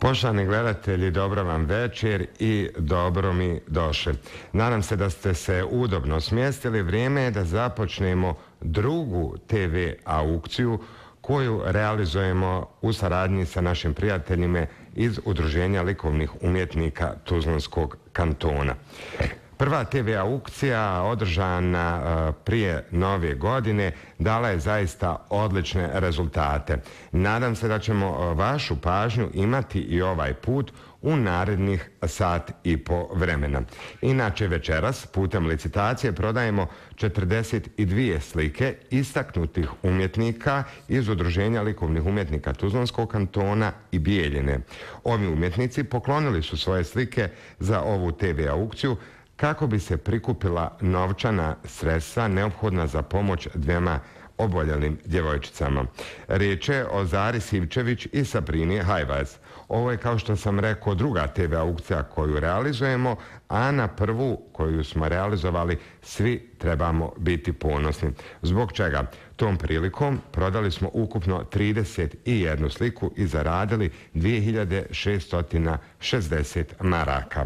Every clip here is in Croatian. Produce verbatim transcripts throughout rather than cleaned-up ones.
Poštovani gledatelji, dobro vam večer i dobro mi došli. Nadam se da ste se udobno smjestili. Vrijeme je da započnemo drugu te ve aukciju koju realizujemo u saradnji sa našim prijateljima iz Udruženja likovnih umjetnika Tuzlanskog kantona. Prva te ve aukcija održana prije nove godine dala je zaista odlične rezultate. Nadam se da ćemo vašu pažnju imati i ovaj put u narednih sat i po vremena. Inače večeras putem licitacije prodajemo četrdeset dvije slike istaknutih umjetnika iz Udruženja likovnih umjetnika Tuzlanskog kantona i Bijeljine. Ovi umjetnici poklonili su svoje slike za ovu te ve aukciju kako bi se prikupila novčana sredstva neophodna za pomoć dvema oboljelim djevojčicama. Riječ je o Zari Sivčević i Sabrini Hajvaz. Ovo je, kao što sam rekao, druga te ve aukcija koju realizujemo, a na prvu koju smo realizovali svi trebamo biti ponosni. Zbog čega? Tom prilikom prodali smo ukupno trideset jednu sliku i zaradili dvije hiljade šesto šezdeset maraka.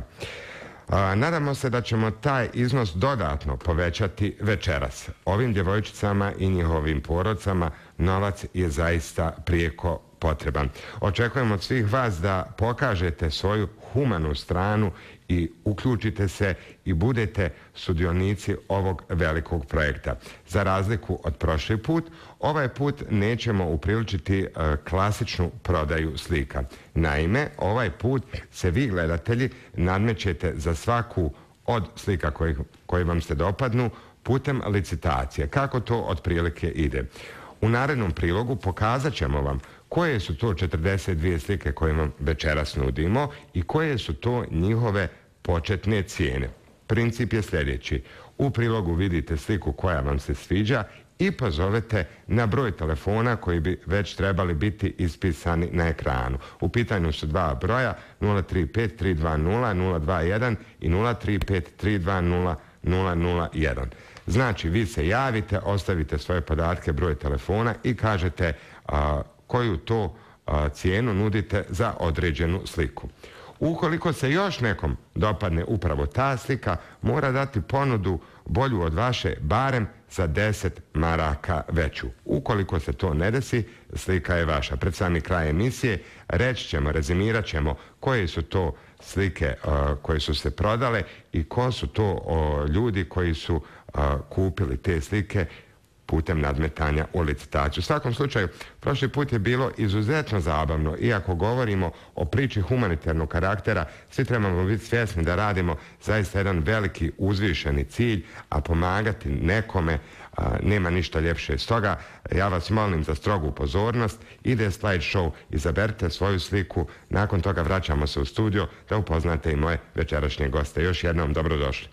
A, nadamo se da ćemo taj iznos dodatno povećati večeras. Ovim djevojčicama i njihovim porodcama novac je zaista prijeko potreban. Očekujemo od svih vas da pokažete svoju humanu stranu i uključite se i budete sudionici ovog velikog projekta. Za razliku od prošli put, ovaj put nećemo upriličiti e, klasičnu prodaju slika. Naime, ovaj put se vi gledatelji nadmećete za svaku od slika koji, koji vam se dopadnu putem licitacije. Kako to otprilike ide? U narednom prilogu pokazat ćemo vam koje su to četrdeset dvije slike koje vam večeras nudimo i koje su to njihove početne cijene. Princip je sljedeći. U prilogu vidite sliku koja vam se sviđa i pozovete na broj telefona koji bi već trebali biti ispisani na ekranu. U pitanju su dva broja nula tri pet tri dva nula nula dva jedan i nula tri pet tri dva nula nula nula jedan. Znači, vi se javite, ostavite svoje podatke, broj telefona i kažete a, koju to a, cijenu nudite za određenu sliku. Ukoliko se još nekom dopadne upravo ta slika, mora dati ponudu bolju od vaše, barem za deset maraka veću. Ukoliko se to ne desi, slika je vaša. Pred sami kraj emisije reći ćemo, rezimirat ćemo koje su to slike uh, koje su se prodale i ko su to uh, ljudi koji su uh, kupili te slike putem nadmetanja u licitaciju. U svakom slučaju, prošli put je bilo izuzetno zabavno. Iako govorimo o priči humanitarnog karaktera, svi trebamo biti svjesni da radimo zaista jedan veliki uzvišeni cilj, a pomagati nekome a, nema ništa ljepše. Stoga ja vas molim za strogu pozornost. Ide slide show, izaberite svoju sliku, nakon toga vraćamo se u studio da upoznate i moje večerašnje goste. Još jednom dobrodošli.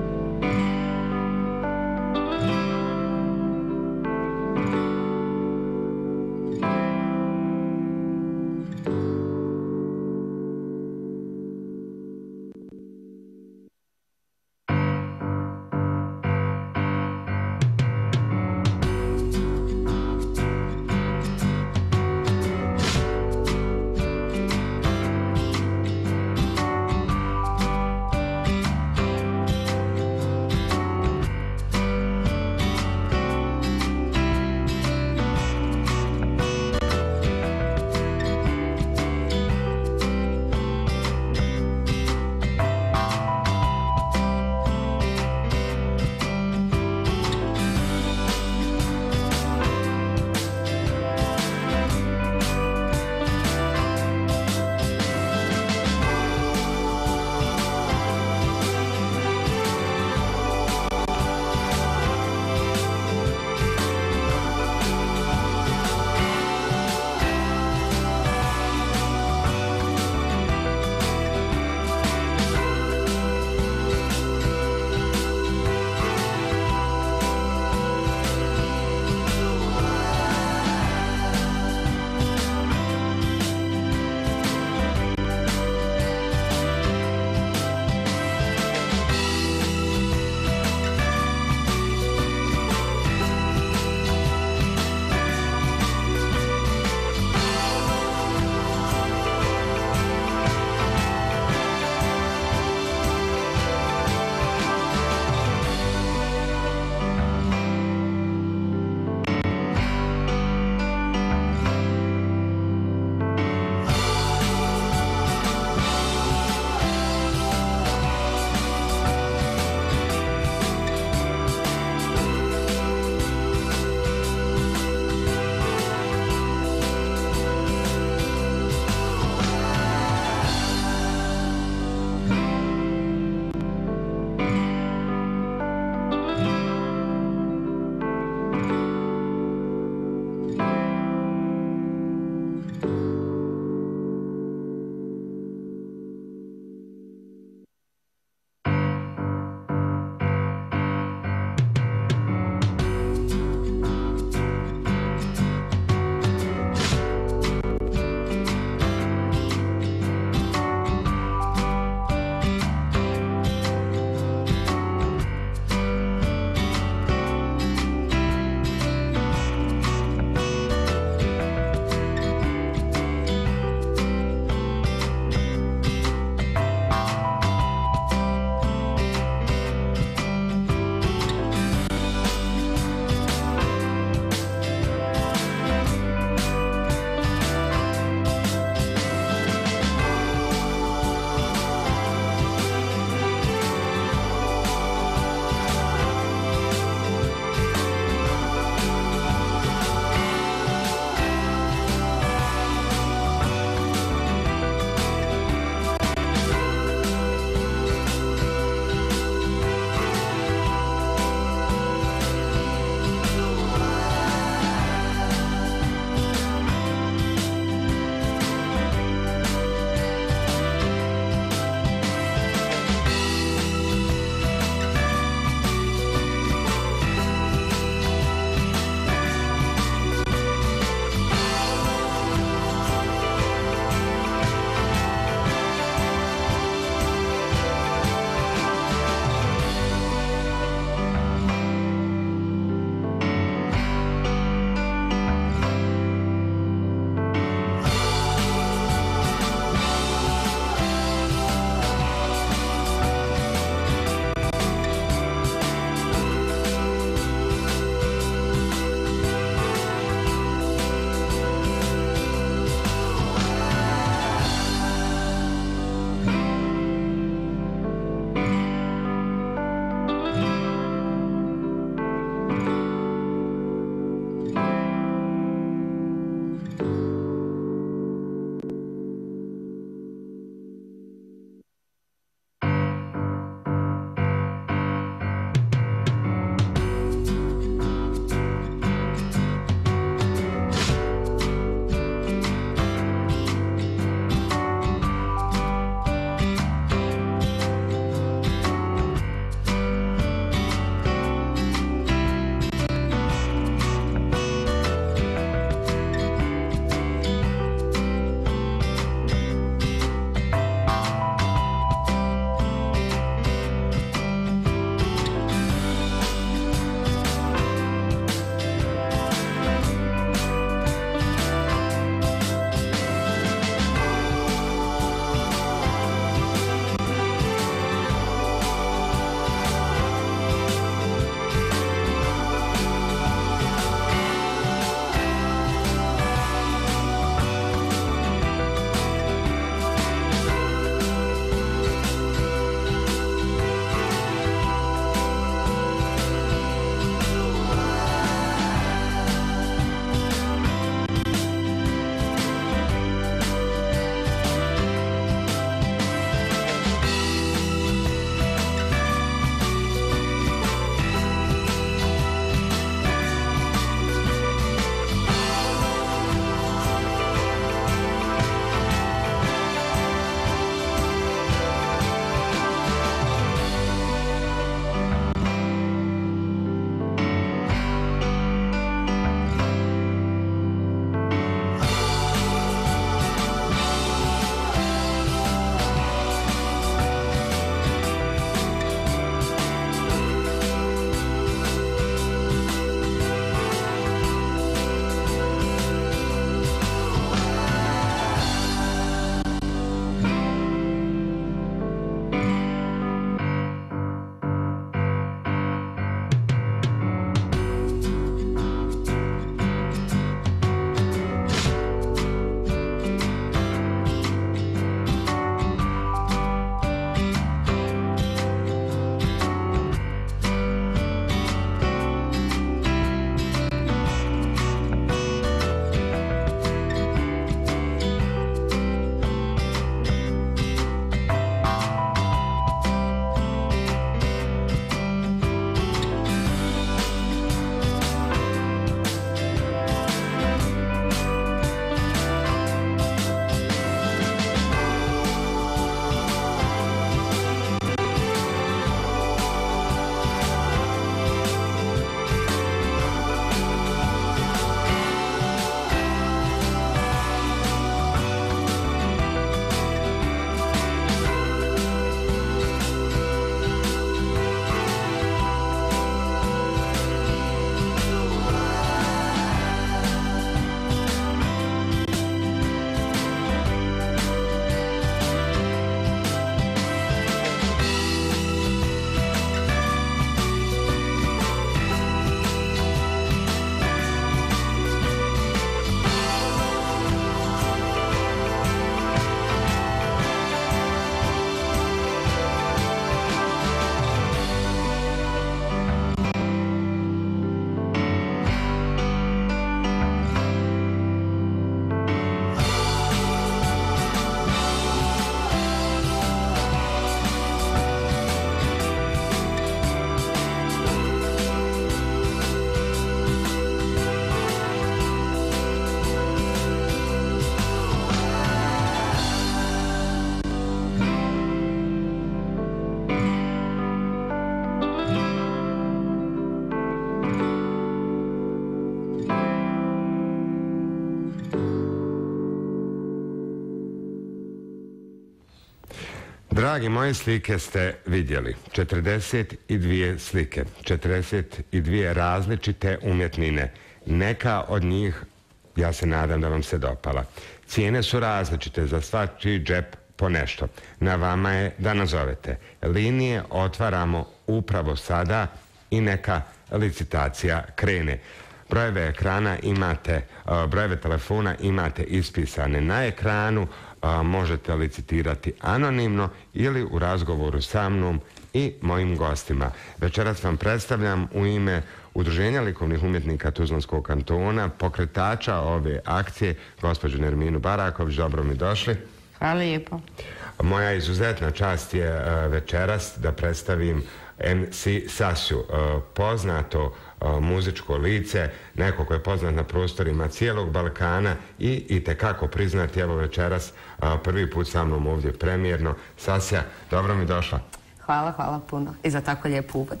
Dragi moji, slike ste vidjeli. četrdeset dvije slike, četrdeset dvije različite umjetnine. Neka od njih, ja se nadam da vam se dopala. Cijene su različite, za svačiji džep po nešto. Na vama je da nazovete. Linije otvaramo upravo sada i neka licitacija krene. Brojeve ekrana imate, brojeve telefona imate ispisane na ekranu, možete licitirati anonimno ili u razgovoru sa mnom i mojim gostima. Večeras vam predstavljam u ime Udruženja likovnih umjetnika Tuzlanskog kantona, pokretača ove akcije, gospođu Nerminu Baraković. Dobro mi došli. Hvala lijepo. Moja izuzetna čast je večeras da predstavim em ce Sasju, poznato muzičko lice, neko koje je poznat na prostorima cijelog Balkana i itekako priznati, evo večeras prvi put sa mnom ovdje premijerno. Sasja, dobro mi došla. Hvala, hvala puno i za tako lijep uvod.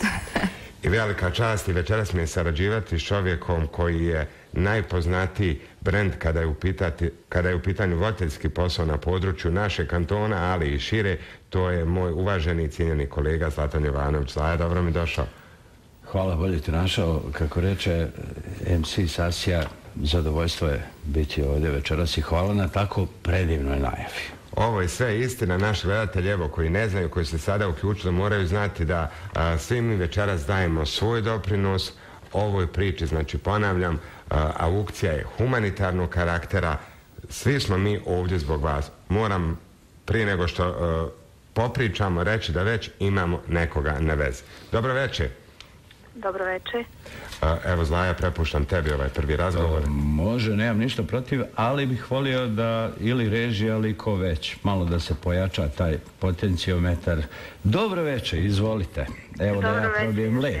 I velika čast i večeras mi je sarađivati s čovjekom koji je najpoznatiji brend kada je u, pitati, kada je u pitanju voditeljski posao na području našeg kantona, ali i šire. To je moj uvaženi i cijenjeni kolega Zlatan Jovanović. Zlaja, dobro mi došao. Hvala, bolje ti našao. Kako reče em ce Sasja, zadovoljstvo je biti ovdje večeras i hvala na tako predivnoj najavi. Ovo je sve istina. Naši gledatelji, evo, koji ne znaju, koji se sada uključili, moraju znati da a, svi mi večeras dajemo svoj doprinos ovoj priči. Znači, ponavljam, a, aukcija je humanitarnog karaktera. Svi smo mi ovdje zbog vas. Moram, prije nego što a, popričamo, reći da već imamo nekoga na vezi. Dobro večer. Dobro večer. Evo, Zlaja, prepuštam tebi ovaj prvi razgovor. O, može, nemam ništa protiv, ali bih volio da ili režija, ali ko već, malo da se pojača taj potencijometar. Dobro večer, izvolite. Evo Dobro da ja probijem led. E,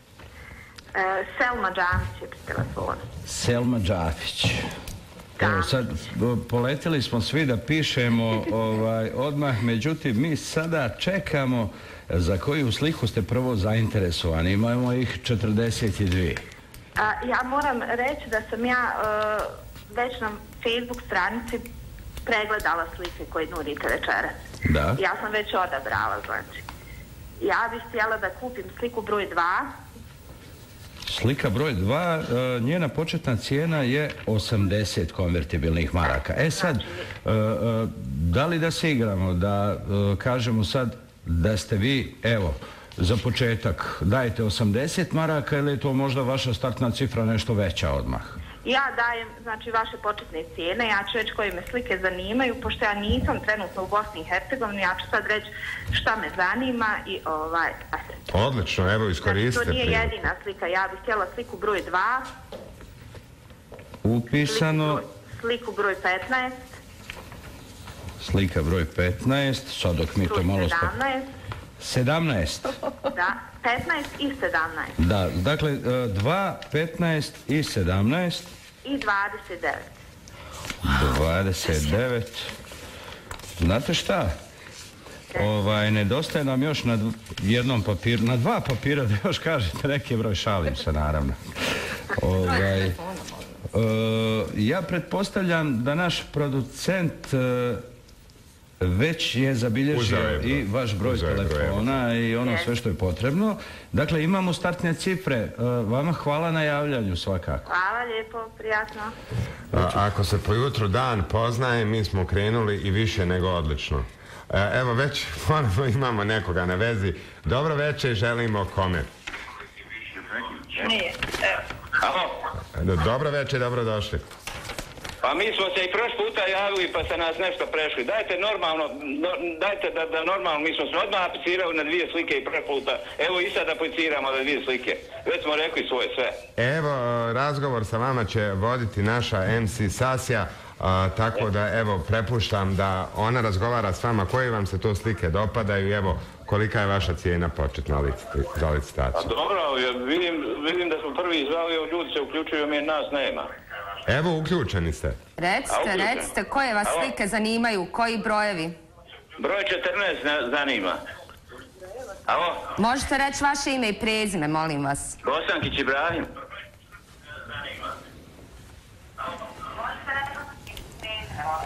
Selma Džafić je pri telefonu. Selma Džafić. Evo sad, poletili smo svi da pišemo ovaj, odmah, međutim mi sada čekamo za koju sliku ste prvo zainteresovani. Imamo ih četrdeset dvije. A, ja moram reći da sam ja uh, već na Facebook stranici pregledala slike koje nudite večeras. Da. Ja sam već odabrala, znači. Ja bih htjela da kupim sliku broj dva. Slika broj dva, njena početna cijena je osamdeset konvertibilnih maraka. E sad, da li da se igramo, da kažemo sad da ste vi, evo, za početak dajete osamdeset maraka ili je to možda vaša startna cifra nešto veća odmah? Ja dajem, znači, vaše početne cijene, ja ću reći koje me slike zanimaju, pošto ja nisam trenutno u Bosni i Hercegovini, ja ću sad reći šta me zanima i ovaj... Odlično, evo, iskoristite. Znači, to nije jedina slika, ja bih htjela sliku broj dva. Upisano... Sliku, sliku broj petnaest. Slika broj petnaest, sad dok mi to malo... sedamnaest. sedamnaest. Da, petnaest i sedamnaest. Da, dakle, dva, petnaest i sedamnaest. I dvadeset devet. dvadeset devet. Znate šta? Ovaj, nedostaje nam još na jednom papiru, na dva papira da još kažete neki broj, šalim se naravno. Ovaj, uh, ja pretpostavljam da naš producent uh, već je zabilježio i vaš broj telefona i ono sve što je potrebno. Dakle, imamo startne cifre. Vama hvala na javljanju svakako. Hvala lijepo, prijatno. A, ako se po jutru dan poznaje, mi smo krenuli i više nego odlično. E, evo, već ponovno imamo nekoga na vezi. Dobro večer i želimo kome? Nije, evo. Halo? Dobro večer, dobro došli. Pa mi smo se i prošli puta javili pa se nas nešto prešli. Dajte normalno, no, dajte da, da normalno, mi smo se odmah aplicirali na dvije slike i prošli puta. Evo i sad apliciramo na dvije slike. Već smo rekli svoje sve. Evo, razgovor sa vama će voditi naša em ce Sasja, a, tako da evo prepuštam da ona razgovara s vama koje vam se to slike dopadaju i evo kolika je vaša cijena početna za licitaciju. A dobro, vidim, vidim da smo prvi izvali, ljudi se uključuju, mi nas nema. Evo, uključeni ste. Recite, recite, koje vas slike zanimaju, koji brojevi? Broj četrnaest zanima. Alo? Možete reći vaše ime i prezime, molim vas. Bosankić Ibrahim.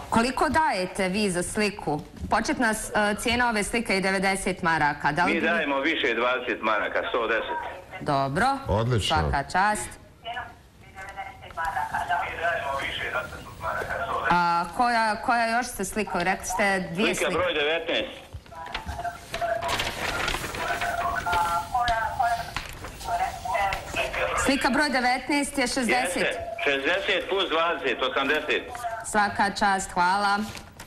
Koliko dajete vi za sliku? Početna uh, cijena ove slike je devedeset maraka. Da li Mi bi... dajemo više dvadeset maraka, sto deset. Dobro. Odlično. Svaka čast. A koja, koja još ste slikao? Rekli ste dvije slike. Slika broj devetnaest. Slika broj devetnaest je šezdeset. Jeste, šezdeset plus dvadeset, osamdeset. Svaka čast, hvala.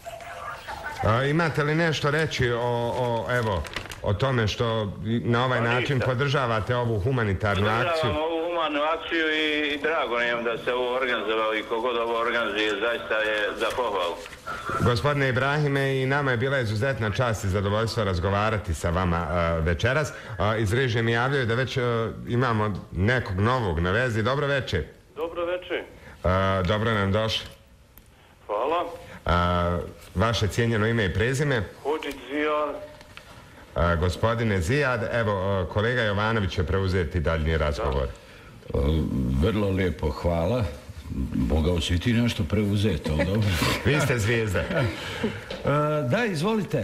A, imate li nešto reći o, o, evo, o tome što na ovaj Pa način ništa. podržavate ovu humanitarnu akciju? Podržavamo ovu humanu akciju i, i drago nam da ste ovo organizovali i kogod ovo organizuje zaista je za pohvalu. Gospodine Ibrahime, i nama je bila izuzetna čast i zadovoljstvo razgovarati sa vama uh, večeras. Uh, iz režije mi javljaju da već uh, imamo nekog novog na vezi. Dobro večer. Dobro večer. Uh, dobro nam došli. Hvala. Uh, vaše cijenjeno ime i prezime? Hodžić Zijad. Uh, gospodine Zijad, evo, uh, kolega Jovanović će preuzeti daljnji razgovor. E, Vrlo lijepo, hvala. Mogao si ti nešto preuzeti, ali dobro. Vi ste zvijezda. E, Da, izvolite.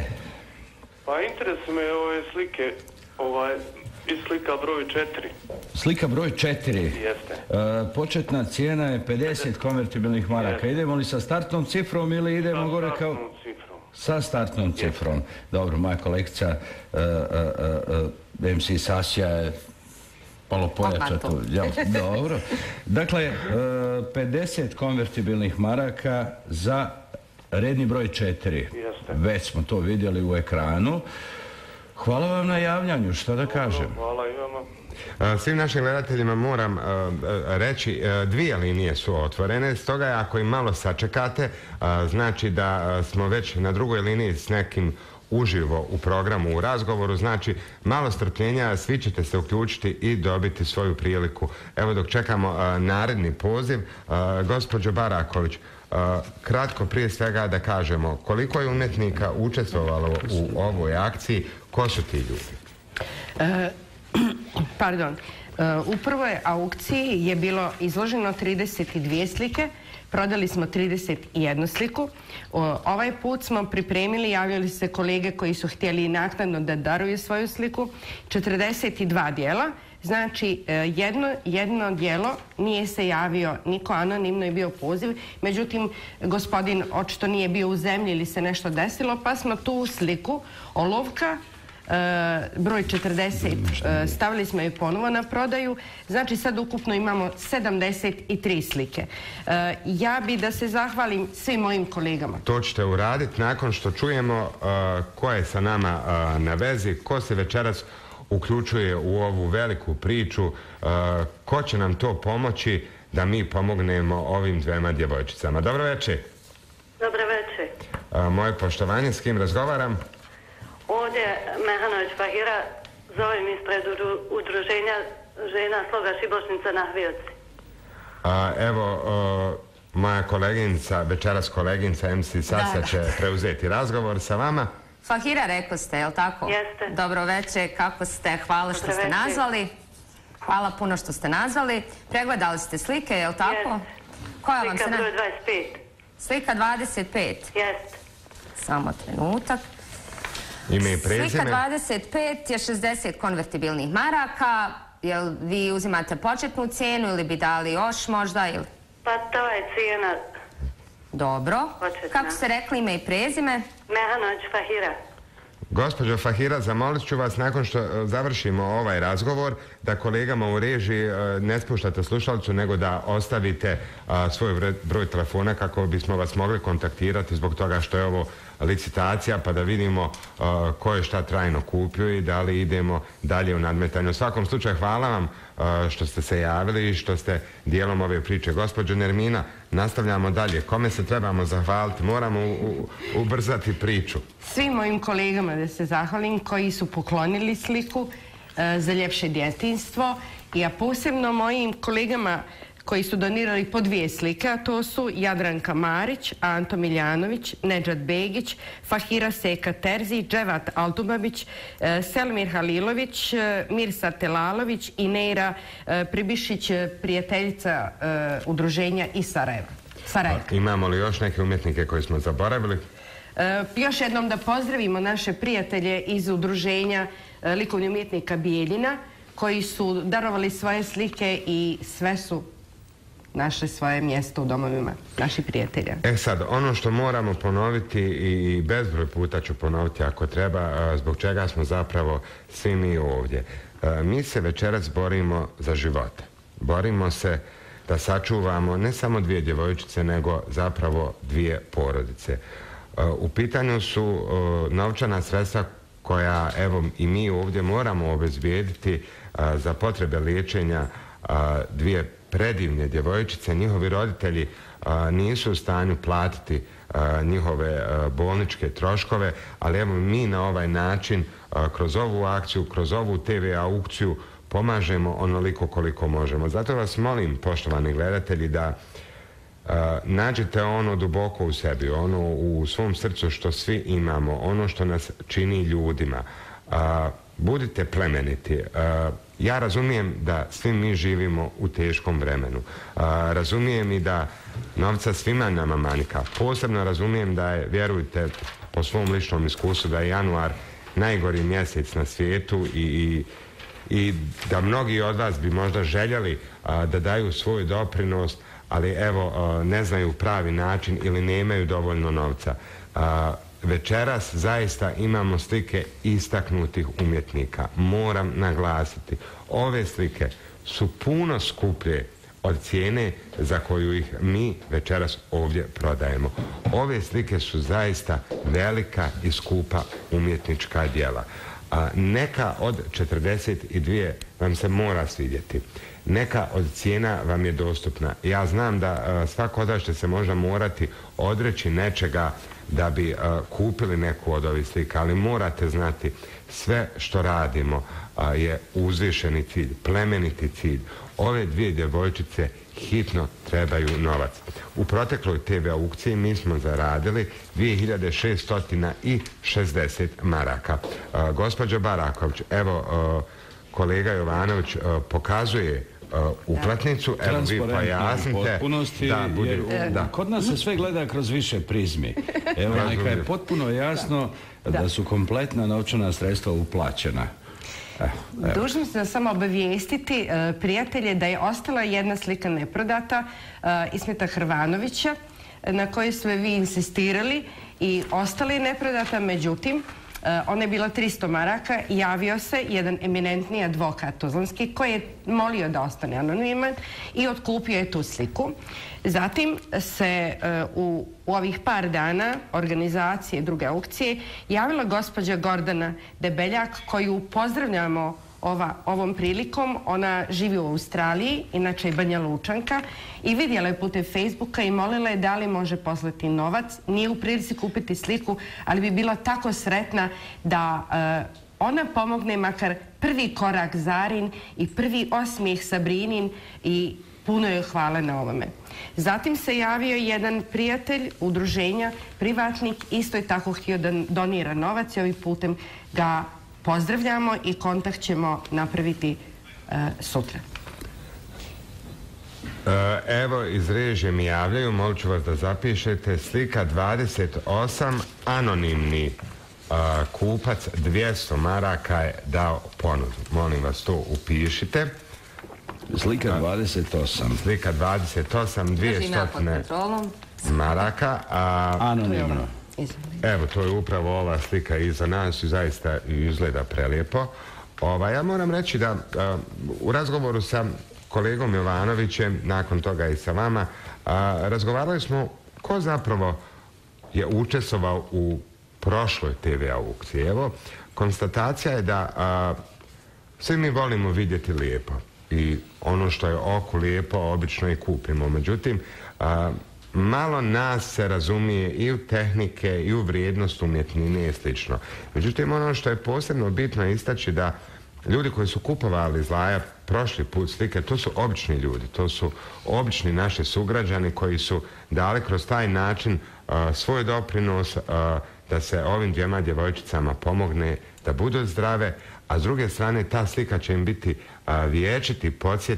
Pa interes me ove slike, ovaj, i slika broj četiri. Slika broj četiri. Jeste. E, Početna cijena je pedeset konvertibilnih maraka. Idemo li sa startnom cifrom ili idemo Sa gore kao... startnom cifrom. Sa startnom cifrom. Dobro, moja kolekcija uh, uh, uh, em ce Sasija je malo pojača tu. Ja, dobro. Dakle, uh, pedeset konvertibilnih maraka za redni broj četiri. Jeste. Već smo to vidjeli u ekranu. Hvala vam na javljanju, što da kažem. Hvala i vama. Uh, Svim našim gledateljima moram uh, reći, uh, dvije linije su otvorene, stoga je ako im malo sačekate, uh, znači da uh, smo već na drugoj liniji s nekim uživo u programu, u razgovoru, znači malo strpljenja, svi ćete se uključiti i dobiti svoju priliku. Evo dok čekamo uh, naredni poziv, uh, gospođo Baraković, uh, kratko prije svega da kažemo koliko je umjetnika učestvovalo u ovoj akciji, ko su ti ljudi? E, pardon, e, u prvoj aukciji je bilo izloženo trideset dvije slike, prodali smo trideset jednu sliku. O, ovaj put smo pripremili, javljali se kolege koji su htjeli naknadno da daruju svoju sliku, četrdeset dva dijela. Znači, jedno, jedno dijelo nije se javio, niko anonimno je bio poziv, međutim, gospodin očito nije bio u zemlji ili se nešto desilo, pa smo tu sliku olovka, e, broj četrdeset, e, stavili smo ju ponovo na prodaju, znači sad ukupno imamo sedamdeset tri slike. E, ja bi da se zahvalim svim mojim kolegama. To ćete uraditi nakon što čujemo uh, ko je sa nama uh, na vezi, ko se večeras uključuje u ovu veliku priču, uh, ko će nam to pomoći da mi pomognemo ovim dvema djevojčicama. Dobro večer. Dobro večer. Uh, moje poštovanje, s kim razgovaram? Ovdje Mehanović Fahira, zovem ispred udruženja žena Sloga Šibošnica na Hvioci. Uh, evo, uh, moja koleginica, večeras koleginica em ce Sasa će preuzeti razgovor sa vama. Fahira rekli ste, jel tako? Jeste. Dobro večer, kako ste? Hvala što ste nazvali. Hvala puno što ste nazvali. Pregledali ste slike, jel tako? Jeste. Koja vam se Slika na... broj dvadeset pet. Slika dvadeset pet. Jeste. Samo trenutak. Ime i prezime. Slika dvadeset pet je šezdeset konvertibilnih maraka. Jel vi uzimate početnu cijenu ili bi dali još možda? Ili... Pa to je cijena. Dobro. Početna. Kako ste rekli ime i prezime? Mehanović Fahira. Gospođo Fahira, zamolit ću vas nakon što uh, završimo ovaj razgovor da kolegama u režiji uh, ne spuštate slušalicu nego da ostavite uh, svoj vre- broj telefona kako bismo vas mogli kontaktirati zbog toga što je ovo licitacija pa da vidimo uh, ko je šta trajno kupio i da li idemo dalje u nadmetanju. U svakom slučaju hvala vam uh, što ste se javili i što ste dijelom ove priče. Gospođo Nermina, nastavljamo dalje. Kome se trebamo zahvaliti? Moramo u, u, ubrzati priču. Svim mojim kolegama da se zahvalim koji su poklonili sliku e, za ljepše djetinjstvo, i a posebno mojim kolegama koji su donirali po dvije slike, a to su Jadranka Marić, Anto Miljanović, Nedžad Begić, Fahira Seka Terzi, Dževat Altubabić, e, Selmir Halilović, e, Mirsa Telalović i Neira e, Pribišić, prijateljica e, udruženja iz Sarajeva. Farajka. Imamo li još neke umjetnike koje smo zaboravili? E, još jednom da pozdravimo naše prijatelje iz udruženja e, likovnih umjetnika Bijeljina koji su darovali svoje slike i sve su našli svoje mjesto u domovima naših prijatelja. E sad, ono što moramo ponoviti i bezbroj puta ću ponoviti ako treba, zbog čega smo zapravo svi mi ovdje. Mi se večeras borimo za živote. Borimo se da sačuvamo ne samo dvije djevojčice, nego zapravo dvije porodice. U pitanju su novčana sredstva koja, evo, i mi ovdje moramo obezbijediti za potrebe liječenja dvije predivne djevojčice. Njihovi roditelji nisu u stanju platiti njihove bolničke troškove, ali evo mi na ovaj način, kroz ovu akciju, kroz ovu te ve aukciju, pomažemo onoliko koliko možemo. Zato vas molim, poštovani gledatelji, da nađete ono duboko u sebi, ono u svom srcu što svi imamo, ono što nas čini ljudima. Budite plemeniti. Ja razumijem da svi mi živimo u teškom vremenu. Razumijem i da novca svima nama manjka. Posebno razumijem da je, vjerujte, po svom ličnom iskustvu, da je januar najgori mjesec na svijetu i, i, i da mnogi od vas bi možda željeli da daju svoj doprinos, ali evo, ne znaju pravi način ili nemaju dovoljno novca. Večeras zaista imamo slike istaknutih umjetnika. Moram naglasiti, ove slike su puno skuplje od cijene za koju ih mi večeras ovdje prodajemo. Ove slike su zaista velika i skupa umjetnička djela. A neka od četrdeset dvije vam se mora svidjeti. Neka od cijena vam je dostupna. Ja znam da a, svako od vas će se možda morati odreći nečega da bi a, kupili neku od ovih slika, ali morate znati, sve što radimo a, je uzvišeni cilj, plemeniti cilj. Ove dvije djevojčice hitno trebaju novac. U protekloj te ve aukciji mi smo zaradili dvije hiljade šesto šezdeset maraka. A, gospođo Baraković, evo, a, kolega Jovanović a, pokazuje Uh, uplatnicu, evo vi pojasnite. Da, budi, jer, da. Kod nas se sve gleda kroz više prizmi. Evo, neka je potpuno jasno da, da su kompletna novčana sredstva uplaćena. Dužno se samo obavijestiti uh, prijatelje da je ostala jedna slika neprodata uh, Ismeta Hrvanovića na kojoj su vi insistirali i ostala je neprodata, međutim Uh, ona je bila tristo maraka i javio se jedan eminentni advokat tuzlanski koji je molio da ostane anoniman i otkupio je tu sliku. Zatim se uh, u, u ovih par dana organizacije druge aukcije javila gospođa Gordana Debeljak koju pozdravljamo ova, ovom prilikom. Ona živi u Australiji, inače je Banja Lučanka, i vidjela je putem Facebooka i molila je da li može poslati novac. Nije u prilici kupiti sliku, ali bi bila tako sretna da uh, ona pomogne makar prvi korak Zarin i prvi osmijeh Sabrinin i puno joj hvala na ovome. Zatim se javio jedan prijatelj udruženja, privatnik, isto je tako htio da donira novac i ovim putem ga pozdravljamo i kontakt ćemo napraviti uh, sutra. Evo, iz režije mi javljaju, molit ću vas da zapišete, slika dvadeset osam, anonimni uh, kupac dvjesto maraka je dao ponudu. Molim vas, to upišite. Slika dvadeset osam. Slika dvadeset osam, dvjesto maraka. A, anonimno. Evo, to je upravo ova slika iza nas i zaista izgleda prelijepo. Ova, ja moram reći da a, u razgovoru sa kolegom Jovanovićem, nakon toga i sa vama, a, razgovarali smo ko zapravo je učestvovao u prošloj te ve aukciji. Evo, konstatacija je da a, svi mi volimo vidjeti lijepo i ono što je oku lijepo obično i kupimo. Međutim, a, malo nas se razumije i u tehnike i u vrijednost umjetnine i slično. Međutim, ono što je posebno bitno istaći da ljudi koji su kupovali Zlaja prošli put slike, to su obični ljudi, to su obični naši sugrađani koji su dali kroz taj način uh, svoj doprinos uh, da se ovim dvijema djevojčicama pomogne da budu zdrave, a s druge strane ta slika će im biti uh, vječiti podsjetnik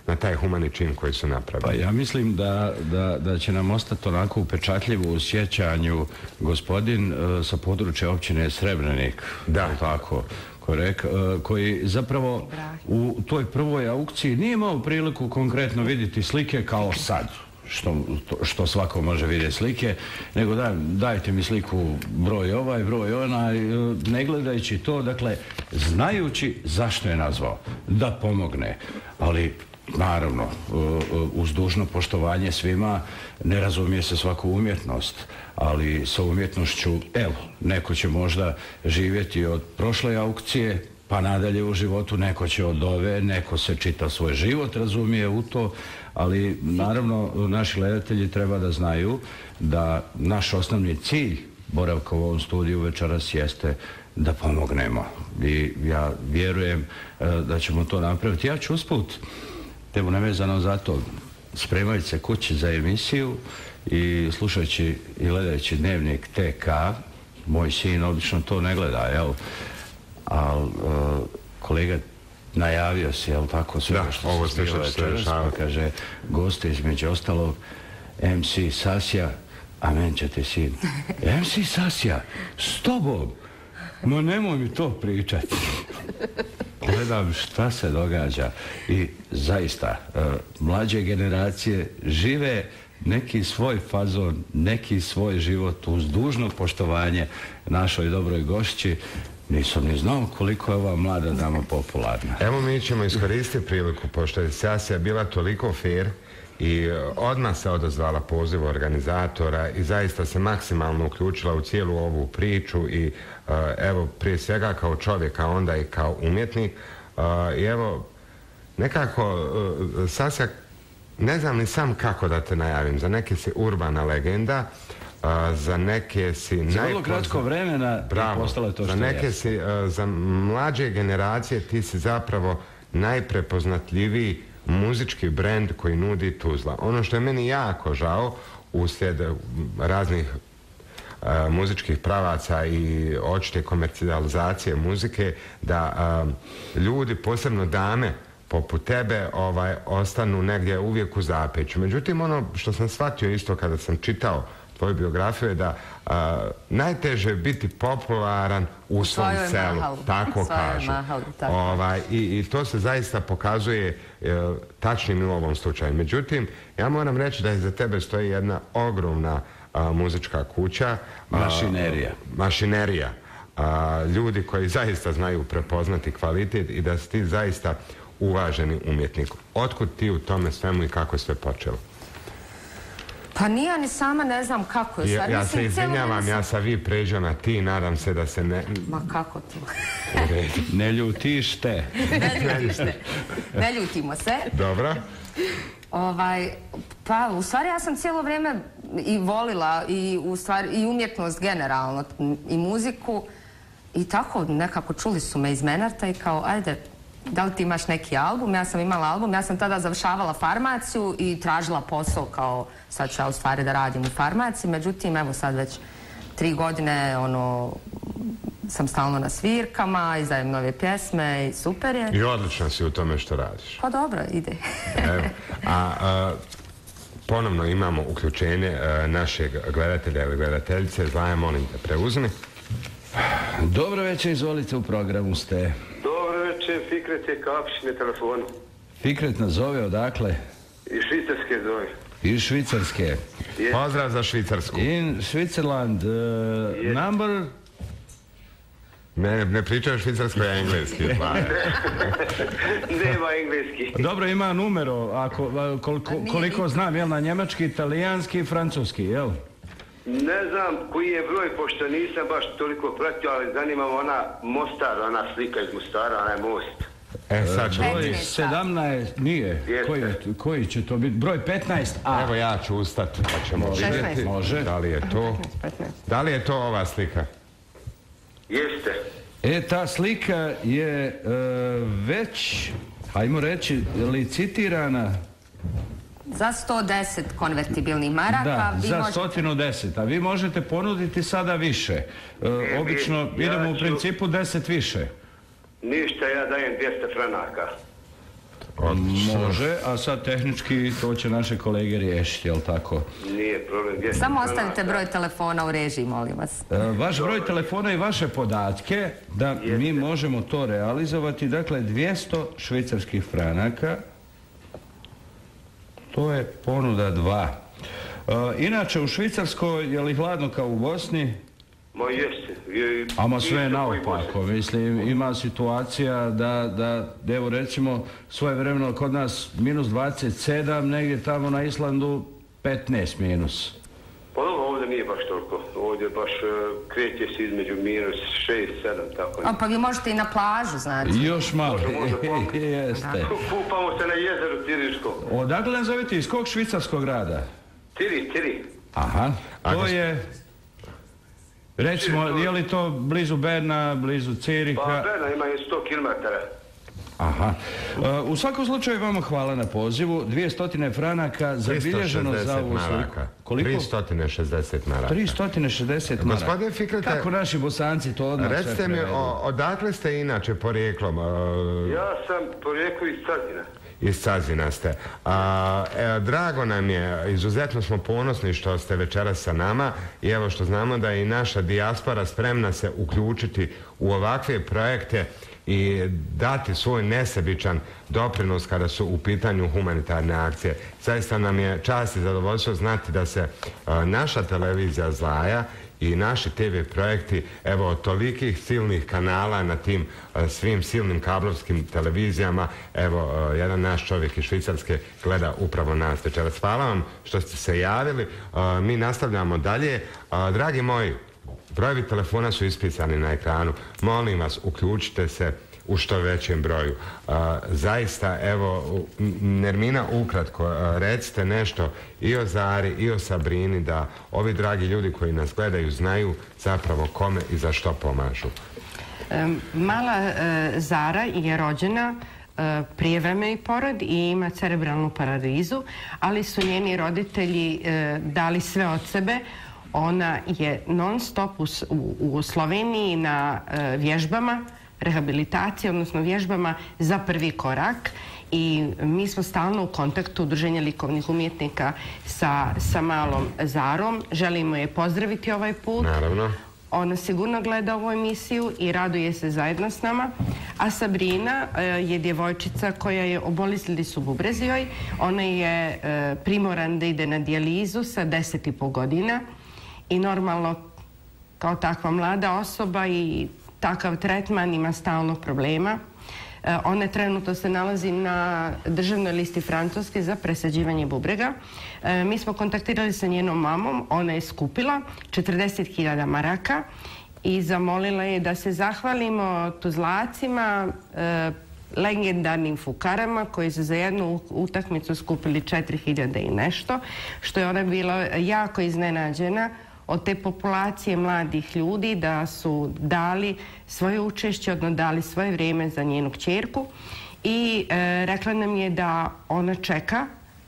na taj humani čin koji su napravili. Pa ja mislim da, da, da će nam ostati onako upečatljivo u sjećanju gospodin uh, sa područja općine Srebrenik. Da. Tako, korek, uh, koji zapravo u toj prvoj aukciji nije imao priliku konkretno vidjeti slike kao sad. Što, što svako može vidjeti slike, nego daj, dajte mi sliku broj ovaj, broj onaj, ne gledajući to, dakle, znajući zašto je nazvao, da pomogne, ali naravno, uz dužno poštovanje svima, ne razumije se svaku umjetnost, ali sa umjetnošću, evo, neko će možda živjeti od prošle aukcije, pa nadalje u životu, neko će od ove, neko se čita svoj život, razumije u to, ali naravno naši gledatelji treba da znaju da naš osnovni cilj boravka u ovom studiju večeras jeste da pomognemo. I ja vjerujem da ćemo to napraviti. Ja ću usput, evo nevezano za to, spremajući se kući za emisiju i slušajući i gledajući dnevnik T K, moj sin obično to ne gleda, jel? Ali kolega najavio se, jel tako, sve da, što ovo se zbiva večeras, pa kaže, goste između ostalog em ce Sasja, a men će te sin. em ce Sasja, s tobom? Ma nemoj mi to pričati. Gledam šta se događa i zaista, mlađe generacije žive neki svoj fazon, neki svoj život uz dužno poštovanje našoj dobroj gošći. Nisam ni znao koliko je ova mlada dama popularna. Evo mi ćemo iskoristiti priliku, pošto je Sasja bila toliko fair i odmah se odazvala pozivu organizatora i zaista se maksimalno uključila u cijelu ovu priču i uh, evo prije svega kao čovjek, a onda i kao umjetnik. Uh, I evo nekako uh, Sasja, ne znam ni sam kako da te najavim, za neke si urbana legenda, Uh, za neke si za najpozna... vrlo kratko vremena postalo je to što za neke je. si, uh, za mlađe generacije ti si zapravo najprepoznatljiviji muzički brend koji nudi Tuzla. Ono što je meni jako žao uslijed raznih uh, muzičkih pravaca i očite komercijalizacije muzike, da uh, ljudi, posebno dame poput tebe, ovaj, ostanu negdje uvijek u zapeću. Međutim, ono što sam shvatio isto kada sam čitao tvoju biografiju je da a, najteže je biti popularan u svom selu, mahalu. tako kažu. Mahalu, tako. Ovaj, i, I to se zaista pokazuje e, tačnim u ovom slučaju. Međutim, ja moram reći da iza tebe stoji jedna ogromna a, muzička kuća. A, mašinerija. Mašinerija. A, ljudi koji zaista znaju prepoznati kvalitet i da si ti zaista uvaženi umjetnik. Otkud ti u tome svemu i kako je sve počelo? Pa nije, ni sama ne znam kako je. Ja, ja se izvinjavam, ja sa vi pređem na ti, nadam se da se ne... Ma kako to? Ne ljutiš te. Ne ljutiš te. Ne ljutimo se. Dobro. Ovaj, pa u stvari ja sam cijelo vrijeme i volila i u stvari i umjetnost generalno i muziku i tako nekako čuli su me iz Menarta i kao ajde, da li ti imaš neki album? Ja sam imala album, ja sam tada završavala farmaciju i tražila posao kao sad ću ja u stvari da radim u farmaciji, međutim evo sad već tri godine ono sam stalno na svirkama, izdajem nove pjesme i super je. I odlično si u tome što radiš. Pa dobro, ide. Evo, a, a ponovno imamo uključenje a, našeg gledatelja ili gledateljice. Zlaja, molim te, preuzmi. Dobro večer, izvolite, u programu ste. Dobro večer, Fikret je Kapšić na telefonu. Fikret nas zove odakle? Iz Švicarske zove. Iz Švicarske. Yes. Pozdrav za Švicarsku. In Switzerland, uh, yes. Number... Ne, ne pričaju švicarsko, ja engleski. Nema engleski. Dobro, ima numero, ako, koliko, koliko znam, jel, na njemački, italijanski i francuski, jel? Ne znam koji je broj, pošto nisam baš toliko pratio, ali zanima ona Mostar, ona slika iz Mostara, onaj most. E, sad ću... Broj sedamnaest, nije. Koji, koji će to biti? Broj petnaest a. Evo ja ću ustati, pa ćemo vidjeti. Može. Da li je to... Da li je to ova slika? Jeste. E, ta slika je e, već, hajmo reći, licitirana... Za sto deset konvertibilnih maraka. Da, vi za možete... sto deset, a vi možete ponuditi sada više. E, obično ja idemo ću... u principu deset više. Ništa, ja dajem dvjesto franaka. Može, a sad tehnički to će naše kolege riješiti, jel tako? Nije problem. Gdje Samo se ostavite Franaka? broj telefona u režiji, molim vas. E, Vaš broj telefona i vaše podatke da mi možemo to realizovati. Dakle, dvjesto švicarskih franaka. To je ponuda dva. E, Inače, u Švicarskoj je li hladno kao u Bosni? Ma jeste. Je- Ama sve je isto koji naopako. Bosni. Mislim, ima situacija da, da evo recimo, svoje vremeno kod nas minus dvadeset sedam, negdje tamo na Islandu petnaest minus. Pa dobro, ovdje nije baš toliko. Ovdje baš e, kreće se između minus šest, sedam, tako. A, pa vi možete i na plažu, znači. Još malo. Može, može, pomni. Jeste. Kupamo se na jezeru Tiriškom. Odakle nam zovete, iz kog švicarskog grada? Tiri, Tiri. Aha, to Ako- je... Recimo, je li to blizu Berna, blizu Pa Ciriha? Berna ima je sto kilometara. Aha. E, U svakom slučaju vama hvala na pozivu. dvjesto franaka zabilježeno za ovu sliku. maraka. Koliko? tristo šezdeset maraka. tristo šezdeset maraka. Gospodine Fikrete, Kako naši Bosanci to odmah sve recite mi, prevedu? o- odakle ste inače porijeklom? E, Ja sam porijekao iz Cazina. Iz Cazina ste. A, e, drago nam je, izuzetno smo ponosni što ste večeras sa nama i evo što znamo da je i naša dijaspora spremna se uključiti u ovakve projekte i dati svoj nesebičan doprinos kada su u pitanju humanitarne akcije. Zaista nam je čast i zadovoljstvo znati da se a, naša televizija Zlaja i naši te ve projekti, evo, od tolikih silnih kanala na tim a, svim silnim kablovskim televizijama, evo, a, jedan naš čovjek iz Švicarske gleda upravo nas večeras. Hvala vam što ste se javili. A, mi nastavljamo dalje. A, dragi moji, brojevi telefona su ispisani na ekranu. Molim vas, uključite se u što većem broju. A, zaista, evo, Nermina, ukratko, a, recite nešto i o Zari i o Sabrini, da ovi dragi ljudi koji nas gledaju znaju zapravo kome i za što pomažu. E, Mala e, Zara je rođena e, prijevremeni porod i ima cerebralnu paralizu, ali su njeni roditelji e, dali sve od sebe. Ona je non stop u, S- u, u Sloveniji na e, vježbama, rehabilitacije, odnosno vježbama za prvi korak i mi smo stalno u kontaktu Udruženja likovnih umjetnika sa, sa malom Zarom. Želimo je pozdraviti ovaj put. Naravno. Ona sigurno gleda ovu emisiju i raduje se zajedno s nama. A Sabrina e, je djevojčica koja je obolili su bubrezi joj. Ona je e, primoran da ide na dijalizu sa deset i pol godina i normalno kao takva mlada osoba i takav tretman ima stalno problema. E, ona trenutno se nalazi na državnoj listi Francuske za presađivanje bubrega. E, mi smo kontaktirali sa njenom mamom, ona je skupila četrdeset hiljada maraka i zamolila je da se zahvalimo Tuzlacima, e, legendarnim fukarama koji su za jednu utakmicu skupili četiri hiljade i nešto, što je ona bila jako iznenađena od te populacije mladih ljudi da su dali svoje učešće, odnosno dali svoje vrijeme za njenu kćerku i e, rekla nam je da ona čeka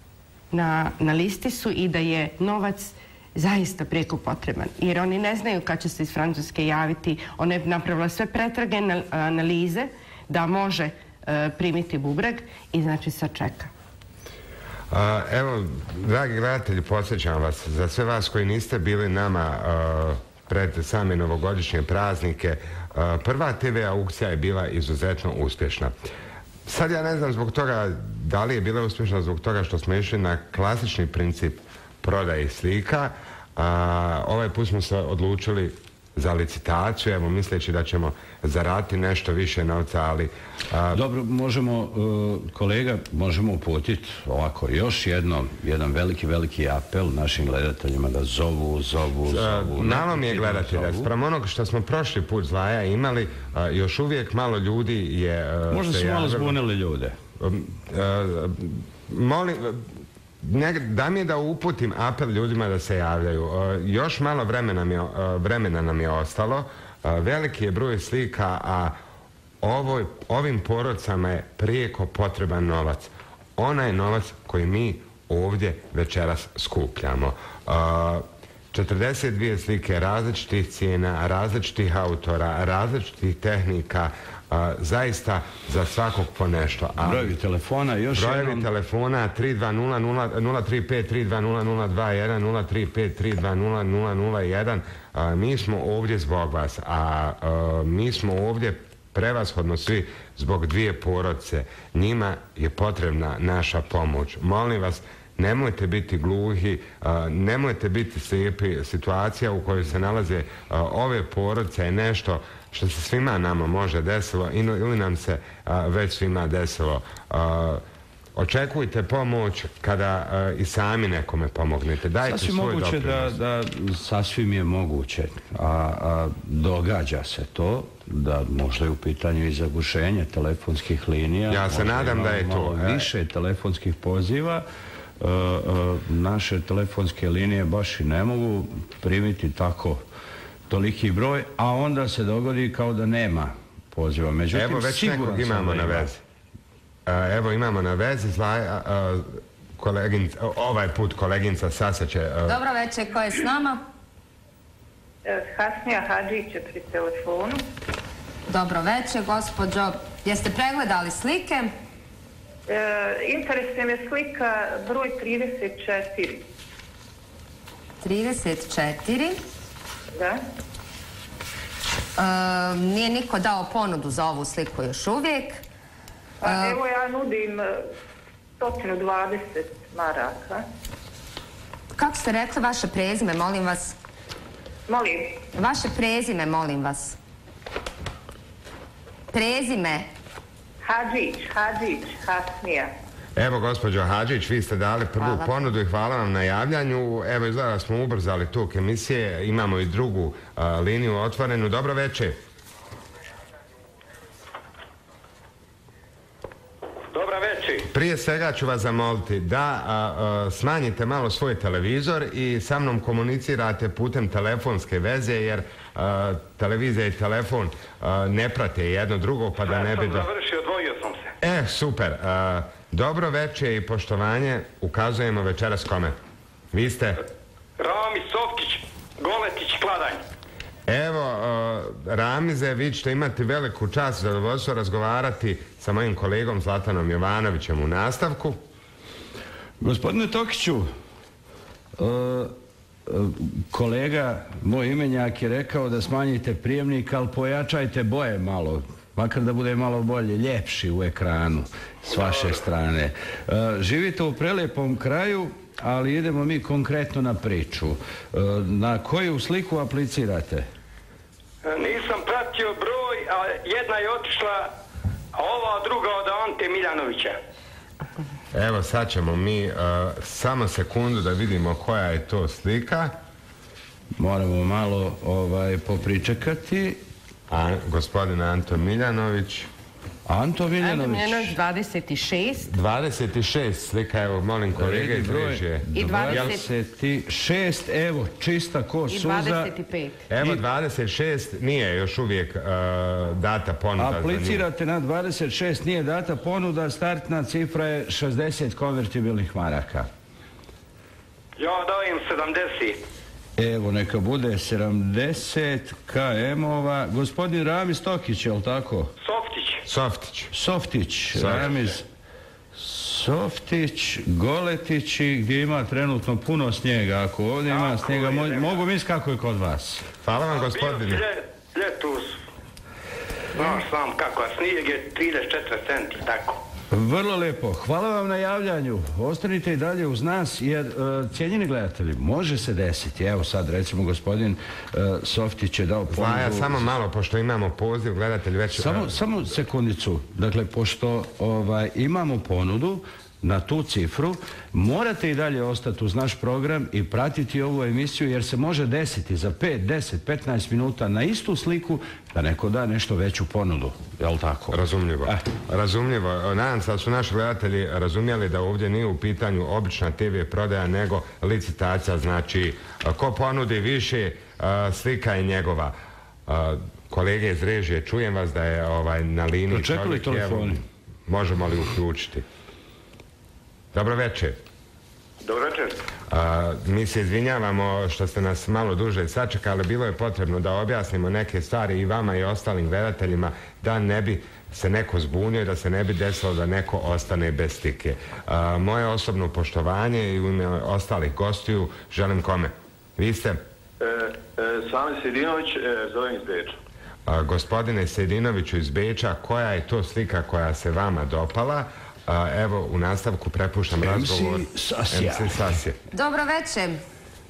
na, na listi su i da je novac zaista prijeko potreban. Jer oni ne znaju kad će se iz Francuske javiti. Ona je napravila sve pretrage, analize da može e, primiti bubreg i znači sad čeka. A, evo, dragi gledatelji, podsjećam vas, za sve vas koji niste bili nama a, pred same novogodišnje praznike, a, prva te ve aukcija je bila izuzetno uspješna. Sad ja ne znam zbog toga da li je bila uspješna zbog toga što smo išli na klasični princip prodaje slika. A, ovaj put smo se odlučili za licitaciju, evo, misleći da ćemo zaraditi nešto više novca, ali... A... Dobro, možemo, uh, kolega, možemo uputiti ovako još jedno, jedan veliki, veliki apel našim gledateljima da zovu, zovu, zovu. Malo mi je gledatelja, sprem onog što smo prošli put Zlaja imali, a, još uvijek malo ljudi je... A, možda su malo zbunili ljude. A, a, molim... Ne, da mi je da uputim apel ljudima da se javljaju. E, još malo vremena, mi, e, vremena nam je ostalo. E, veliki je broj slika, a ovoj, ovim porodcama je prijeko potreban novac. Onaj novac koji mi ovdje večeras skupljamo. E, četrdeset dvije slike različitih cijena, različitih autora, različitih tehnika, zaista za svakog po nešto. Brojevi telefona još jednom. Brojevi telefona tri dva nula nula tri pet tri dva nula nula dva jedan nula tri pet tri dva nula nula nula jedan. Mi smo ovdje zbog vas, a mi smo ovdje prevashodno svi zbog dvije porodice. Njima je potrebna naša pomoć. Molim vas, nemojte biti gluhi, nemojte biti slijepi. Situacija u kojoj se nalaze ove porodice je nešto što se svima nama može desilo ili nam se već svima desilo. Očekujte pomoć kada i sami nekome pomognete. Dajte sasvim svoj moguće doprinos. da, da sasvim je moguće, a, a događa se to da možda je u pitanju i zagušenje telefonskih linija. Ja se nadam da je to. Više telefonskih poziva. E, e, naše telefonske linije baš i ne mogu primiti tako toliki broj, a onda se dogodi kao da nema poziva. Međutim, evo već nekog imamo na vezi. Evo imamo na vezi koleginca, ovaj put koleginca Sasa će... Dobro večer, ko je s nama? Hasnija Hadžić je pri telefonu. Dobro večer, gospođo. Jeste pregledali slike? Interesuje me slika broj trideset četiri. trideset četiri? Da. Nije niko dao ponudu za ovu sliku još uvijek. Pa evo ja nudim sto dvadeset maraka. Kako ste rekli vaše prezime, molim vas? Molim? Vaše prezime, molim vas. Prezime. Hadžić, Hadžić, Hasnija. Evo, gospođo Hadžić, vi ste dali prvu hvala. ponudu i hvala vam na javljanju. Evo, izgleda smo ubrzali tuk emisije. Imamo i drugu a, liniju otvorenu. Dobro večer. Dobra večer. Prije svega ću vas zamoliti da a, a, smanjite malo svoj televizor i sa mnom komunicirate putem telefonske veze, jer a, televizija i telefon a, ne prate jedno drugo, pa da ne bi... Ja sam završio, odvojio sam se. E, super. A, dobro večer i poštovanje ukazujemo večeras kome? Vi ste? Rami Softić, Goletić, Kladanj. Evo, Ramize, vi ćete imati veliku čast i zadovoljstvo razgovarati sa mojim kolegom Zlatanom Jovanovićem u nastavku. Gospodine Tokiću, kolega, moj imenjak je rekao da smanjite prijemnik, ali pojačajte boje malo, makar da bude malo bolje, ljepši u ekranu s vaše strane. Živite u prelijepom kraju, ali idemo mi konkretno na priču. Na koju sliku aplicirate? Nisam pratio broj, a jedna je otišla, a ova druga od Ante Miljanovića. Evo, sad ćemo mi uh, samo sekundu da vidimo koja je to slika. Moramo malo ovaj, popričekati. A, gospodin Anto Miljanović. Anto Miljanović. Anto Miljanović dvadeset šest. dvadeset šest slika, evo, molim kolege iz režije. I dvadeset šest, evo, čista ko suza. I dvadeset pet. Evo, dvadeset šest nije još uvijek uh, data ponuda. Aplicirate na dvadeset šest, nije data ponuda, startna cifra je šezdeset konvertibilnih maraka. Ja dajem sedamdeset. Evo, neka bude sedamdeset km-ova. Gospodin Ramiz Tokić, je li tako? Softić. Softić. Softić. Softić. Ramiz Softić, Goletići, gdje ima trenutno puno snijega. Ako ovdje ima snijega, mo mogu misliti kako je kod vas. Hvala vam, gospodine. Ljetus. Znaš sam kako, a snijeg je trideset četiri centi, tako. Vrlo lijepo. Hvala vam na javljanju. Ostanite i dalje uz nas, jer uh, cijenjeni gledatelji, može se desiti. Evo sad, recimo, gospodin uh, Softić je dao ponudu... Zlaja, samo malo, pošto imamo poziv, gledatelj već... Samo, samo sekundicu. Dakle, pošto ovaj, imamo ponudu na tu cifru, morate i dalje ostati uz naš program i pratiti ovu emisiju, jer se može desiti za pet, deset, petnaest minuta na istu sliku da neko da nešto veću ponudu. Je li tako? Razumljivo. Eh. Razumljivo. Nadam se da su naši gledatelji razumjeli da ovdje nije u pitanju obična te ve prodaja, nego licitacija. Znači, ko ponudi više, slika je njegova. Kolege iz režije, čujem vas da je ovaj, na liniji čovjek. Možemo li uključiti? Dobro večer. Dobro večer. Mi se izvinjavamo što ste nas malo duže sačekali. Bilo je potrebno da objasnimo neke stvari i vama i ostalim gledateljima da ne bi se neko zbunio i da se ne bi desilo da neko ostane bez stike. Moje osobno poštovanje i u ime ostalih gostiju želim kome? Vi ste? E, e, Sami Sedinović, e, zovem iz Beča. A, gospodine Sedinoviću iz Beča, koja je to slika koja se vama dopala? A, evo, u nastavku prepuštam razgovor. em ce Sasija. em ce Sasija. Dobro večer. E,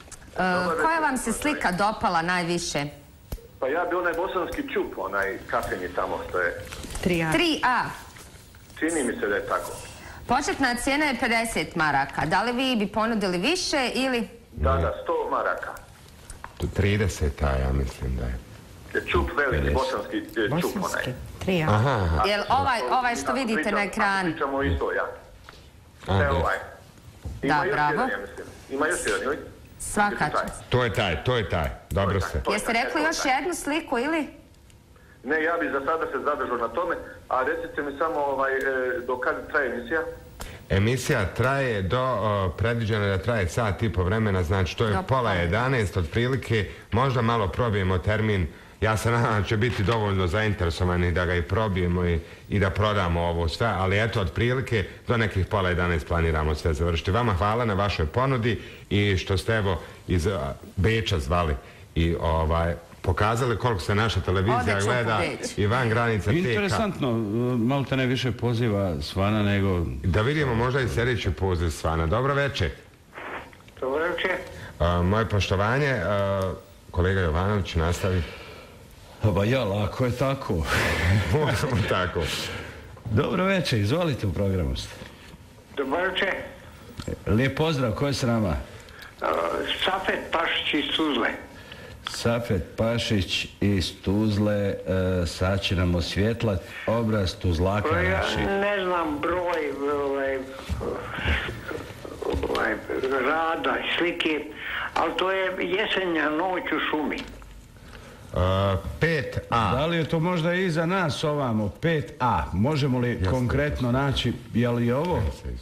koja vam se slika dopala najviše? Pa ja bi onaj bosanski čup, onaj kafeni tamo što je. tri A. Čini mi se da je tako. Početna cijena je pedeset maraka. Da li vi bi ponudili više ili... Da, da, sto maraka. trideset, a ja mislim da je. Čup veliki, bosanski e, čup onaj. tri A. Aha, aha. Jel ovaj, ovaj što vidite na ekranu? Pričamo isto, ja. A, Ne da. ovaj. Ima Da, još bravo. jedan, ja mislim. Ima još jedan, ili? Svaka Taj. čast. To je taj, to je taj. Dobro ste. To je Jeste taj, rekli to je još taj. jednu sliku ili? Ne, ja bi za sada se zadržao na tome, a recite mi samo ovaj, e, do kad traje emisija? Emisija traje do, o, predviđeno je da traje sat i po vremena, znači to je Do pola pola. jedanaest otprilike, možda malo probijemo termin, ja se nadam da će biti dovoljno zainteresovani da ga i probijemo i, i da prodamo ovo sve, ali eto otprilike do nekih pola jedanaest planiramo sve završiti. Vama hvala na vašoj ponudi i što ste evo iz a, Beča zvali i ovaj pokazali koliko se naša televizija Ode ću gleda po Beč. i van granica te ka- Interesantno, malo te ne više poziva Svana nego... Da vidimo možda i sljedeći poziv Svana. Dobro večer. Dobro večer. A, moje poštovanje, a, kolega Jovanović nastavi. Pa ja, lako je tako. Možemo tako. Dobro večer, izvolite, u programu ste. Dobro večer. Lijep pozdrav, ko je s nama? Uh, Safet Pašić iz Tuzle. Safet Pašić iz Tuzle, e, sad će nam osvjetlat obraz Tuzlaka Pa ja naših. ne znam broj ovaj, ovaj, rada i slike, ali to je jesenja noć u šumi. A, pet A. Da li je to možda i za nas ovamo, pet A? Možemo li konkretno naći, je li ovo?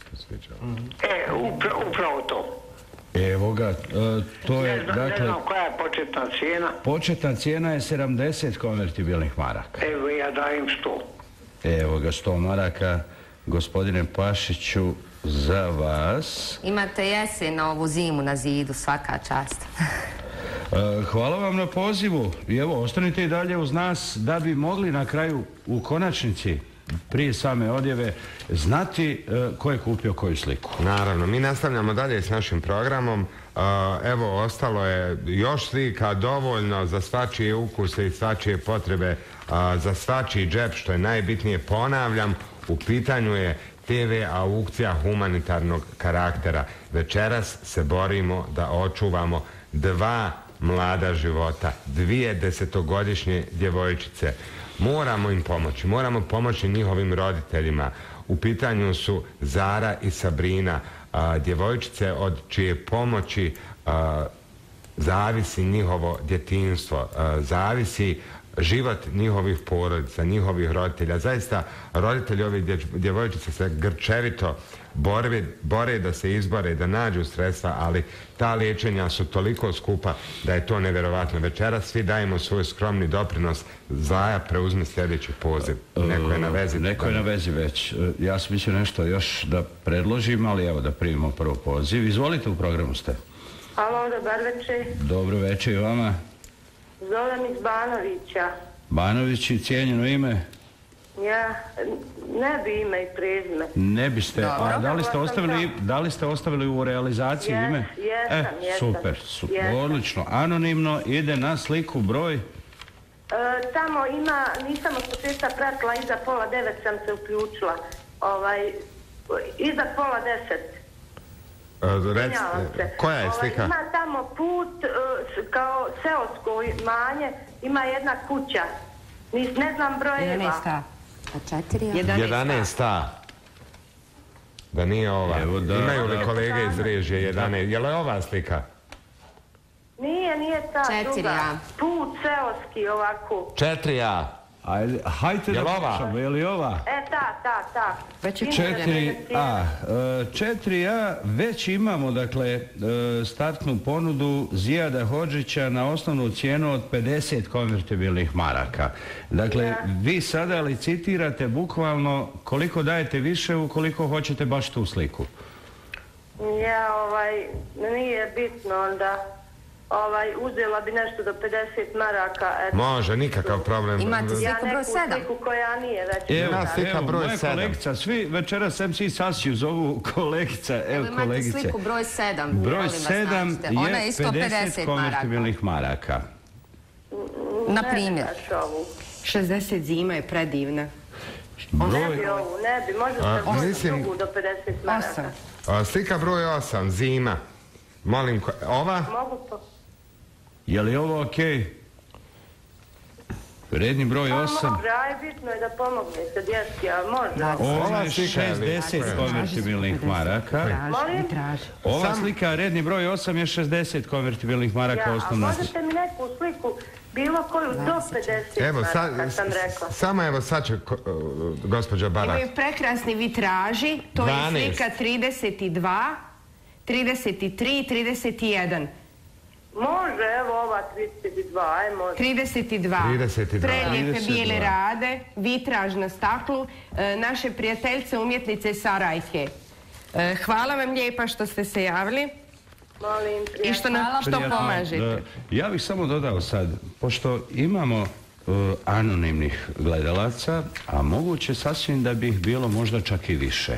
E, upra, upravo to. Evo ga, e, to je, Ne znam, ne dakle, znam koja je početna cijena. početna cijena je sedamdeset konvertibilnih maraka. Evo ja dajem sto. Evo ga, sto maraka, gospodine Pašiću, za vas. Imate jesen na ovu zimu na zidu, svaka čast. E, Hvala vam na pozivu i evo, ostanite i dalje uz nas da bi mogli na kraju u konačnici prije same odjeve znati e, ko je kupio koju sliku. Naravno, mi nastavljamo dalje s našim programom. A, evo, ostalo je još slika dovoljno za svačije ukuse i svačije potrebe, a, za svačiji džep, što je najbitnije. Ponavljam, u pitanju je te ve aukcija humanitarnog karaktera. Večeras se borimo da očuvamo dva mlada života, dvije desetogodišnje djevojčice. Moramo im pomoći, moramo pomoći njihovim roditeljima. U pitanju su Zara i Sabrina, a, djevojčice od čije pomoći a, zavisi njihovo djetinjstvo, a, zavisi život njihovih porodica, njihovih roditelja. Zaista, roditelji ovih dje- djevojčica se grčevito bore, bore da se izbore, da nađu sredstva, ali ta liječenja su toliko skupa da je to nevjerovatno. Večeras svi dajemo svoj skromni doprinos. Zaja preuzme sljedeći poziv. Neko je na vezi. Neko je na vezi već. E, Ja sam mislio nešto još da predložim, ali evo da primimo prvo poziv. Izvolite, u programu ste. Alo, dobar večer. Dobro večer i vama. Zovem iz Banovića. Banović i cijenjeno ime? Ja ne bi ime i prezime. Ne biste. A Dobro. da li ste ostavili, da li ste ostavili u realizaciji Jes- ime? jesam, e, jesam. super, super, Jesam. odlično. Anonimno ide na sliku broj. E, tamo ima, nisam od početka pratila, iza pola devet sam se uključila. Ovaj, iza pola deset. A, rec- Izvinjavam se. koja je Ovaj, slika? ima tamo put, e, s- kao seosko imanje, ima jedna kuća. Nis, ne znam brojeva. jedanaest A. Po četiri A. jedanaest A. Da nije ova. Evo da, Imaju li da. kolege iz režije jedanaest? Je li ova slika? Nije, nije ta Četiri druga. A. Put seoski ovako. četiri A. Ajde, hajte da pričamo, je li ova? E, ta, ta, ta. Već je četiri A. četiri A već imamo, dakle, startnu ponudu Zijada Hodžića na osnovnu cijenu od pedeset konvertibilnih maraka. Dakle, vi sada licitirate bukvalno koliko dajete više ukoliko hoćete baš tu sliku. Ja, ovaj, nije bitno onda. Ovaj, uzela bi nešto do pedeset maraka. Et... Može, nikakav problem. Imate sliku ja broj sedam. Ja neku sliku koja nije već. Evo, slika evo, broj moja sedam. kolegica, svi večeras em ce Sasiju zovu kolegica, evo Imate kolegice. sliku broj sedam. Broj sedam Ona je je isto pedeset pedeset konvertibilnih maraka. Na primjer. šezdeset zima je predivna. Broj... Ne bi ovu, ne bi, možete A, možete mislim- drugu do pedeset maraka. Osam. A, slika broj osam, zima. Molim, ko- ova? Mogu to? Je li ovo okej? Redni broj Pa osam. može, aj bitno je da pomognete djeski, a može. Ovo Ova je slika je šezdeset lijepa. konvertibilnih maraka. Molim? Traži. Ova Sam- slika, redni broj osam je šezdeset konvertibilnih maraka Ja, a osnovna. možete mi neku sliku, bilo koju do pedeset Evo, sad, maraka sam rekla. samo evo sad će ko- uh, gospođa Barak. Imaju prekrasni vitraži, to je dvanaest. slika trideset dva, trideset tri, trideset jedan. Može, evo ova trideset dva, aj može. trideset dva. trideset dva. Prelijepe trideset dva. bijele rade, vitraž na staklu, e, naše prijateljce umjetnice Sarajke. E, hvala vam lijepa što ste se javili Molim, i što nam što Prijatno. pomažete. Da, ja bih samo dodao sad, pošto imamo uh, anonimnih gledalaca, a moguće sasvim da bi ih bilo možda čak i više,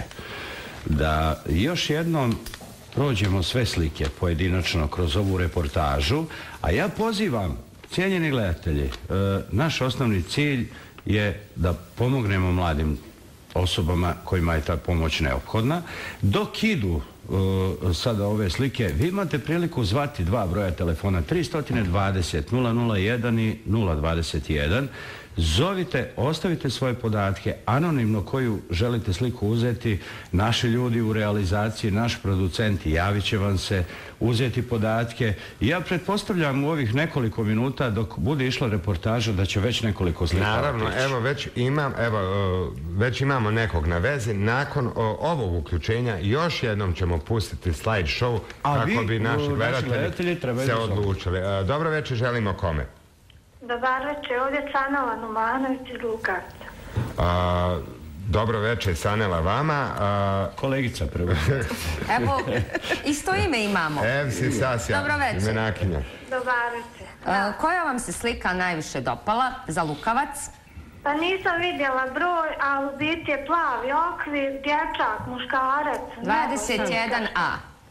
da još jednom prođemo sve slike pojedinačno kroz ovu reportažu, a ja pozivam, cijenjeni gledatelji, uh, naš osnovni cilj je da pomognemo mladim osobama kojima je ta pomoć neophodna. Dok idu uh, sada ove slike, vi imate priliku zvati dva broja telefona tri dvadeset nula nula jedan i nula dvadeset jedan. Zovite, ostavite svoje podatke, anonimno koju želite sliku uzeti, naši ljudi u realizaciji, naš producent javit će vam se, uzeti podatke. Ja pretpostavljam u ovih nekoliko minuta dok bude išla reportaža da će već nekoliko slika Naravno, otići. evo već imam, evo, uh, već imamo nekog na vezi. Nakon uh, ovog uključenja još jednom ćemo pustiti slide show A kako vi, bi naši uh, naši gledatelji gledatelji trebaju se da zovu. odlučili. Uh, dobro večer, želimo kome? Dobar večer, ovdje je Sanela Numanović iz Lugarca. Uh, dobro večer, Sanela, vama. Uh, Kolegica prvo. Evo, isto ime imamo. Ev si Sasja, Dobro večer. imenakinja. Dobar večer. E, koja vam se slika najviše dopala za Lukavac? Pa nisam vidjela broj, ali u biti je plavi okvir, dječak, muškarac. dvadeset jedan A.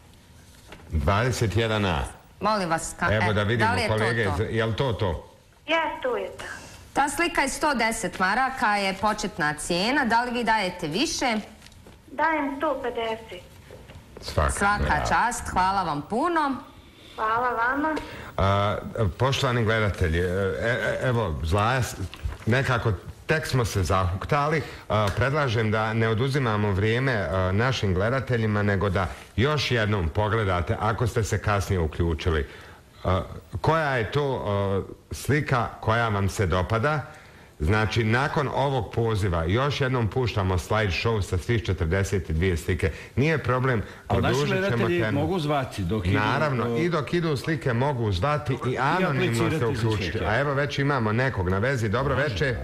dvadeset jedan A. Molim vas, ka, Evo e, da vidimo li je kolege, to to? je li to to? Jes, tu je to. Ta slika je sto deset maraka, je početna cijena. Da li vi dajete više? Dajem sto pedeset. Svaka, Svaka bravo. čast, hvala vam puno. Hvala vama. A, poštovani gledatelji, e, e, evo, Zlaja, s- nekako tek smo se zahuktali. A, predlažem da ne oduzimamo vrijeme a, našim gledateljima, nego da još jednom pogledate, ako ste se kasnije uključili, a, koja je to a, slika koja vam se dopada. Znači, nakon ovog poziva još jednom puštamo slide show sa svih četrdeset dvije slike. Nije problem, Ali naši produžit ćemo gledatelji temu. mogu zvati dok idu... Naravno, uh, i dok idu slike mogu zvati i anonimno se aplicirati za uključiti. slike. A evo već imamo nekog na vezi. Dobro večer.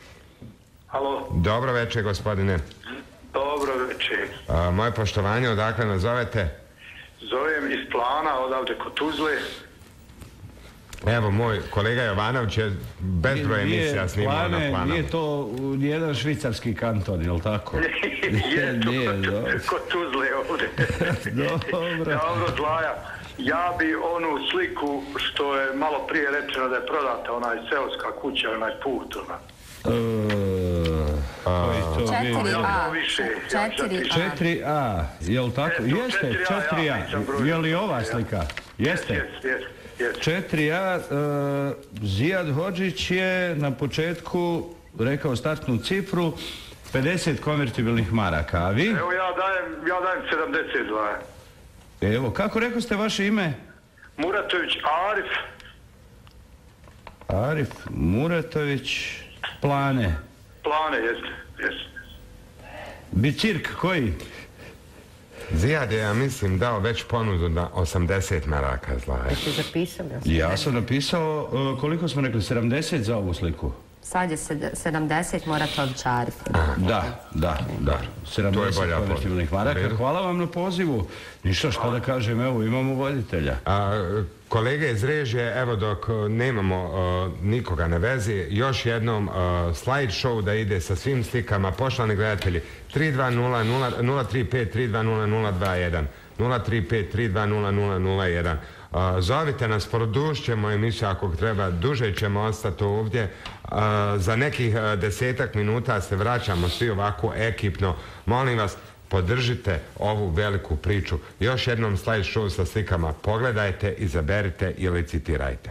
Halo, Dobro večer, gospodine. dobro večer. A, moje poštovanje, odakle nas zovete? Zovem iz Plana, odavde kod Tuzle. Evo, moj kolega Jovanović je bezbroj Nije emisija snimao na Plane, Planu. Nije to u nijedan švicarski kanton, je li tako? Je to Nije, kod, dobro. kod Tuzle ovdje. Dobro. Dobro, Zlaja. Ja bi onu sliku što je malo prije rečeno da je prodata, onaj seoska kuća, onaj put, ona. E, koji to bio? četiri A. Ja više, ja četiri A. četiri A, je li tako? E, to Jeste, četiri A, četiri ja A. nisam brojio. Je li ova slika? Jeste. Jes, jes, jes. četiri A, e, Zijad Hodžić je na početku rekao startnu cifru pedeset konvertibilnih maraka, a vi? Evo ja dajem, ja dajem sedamdeset dva. Evo, kako rekao ste vaše ime? Muratović Arif. Arif Muratović. Plane. Plane, jeste, jeste. Bicirk koji? Zijad je, ja mislim, dao već ponudu na osamdeset maraka zlaja. Jeste zapisali? Ja sam napisao, uh, koliko smo rekli, sedamdeset za ovu sliku? Sad je sedamdeset, morate odčariti. Da, da, da. sedamdeset konvertibilnih maraka. Hvala vam na pozivu. Ništa, što da kažem, evo, imamo voditelja. A, kolege iz režije, evo dok nemamo uh, nikoga na vezi, još jednom uh, slide show da ide sa svim slikama. Poštovani gledatelji, tri dva nula nula tri pet tri dva nula nula dva jedan nula tri pet tri dva nula nula nula jedan. Uh, zovite nas, produžćemo emisiju ako treba, duže ćemo ostati ovdje. Uh, za nekih uh, desetak minuta se vraćamo svi ovako ekipno. Molim vas, podržite ovu veliku priču. Još jednom slide show sa slikama. Pogledajte, izaberite i licitirajte.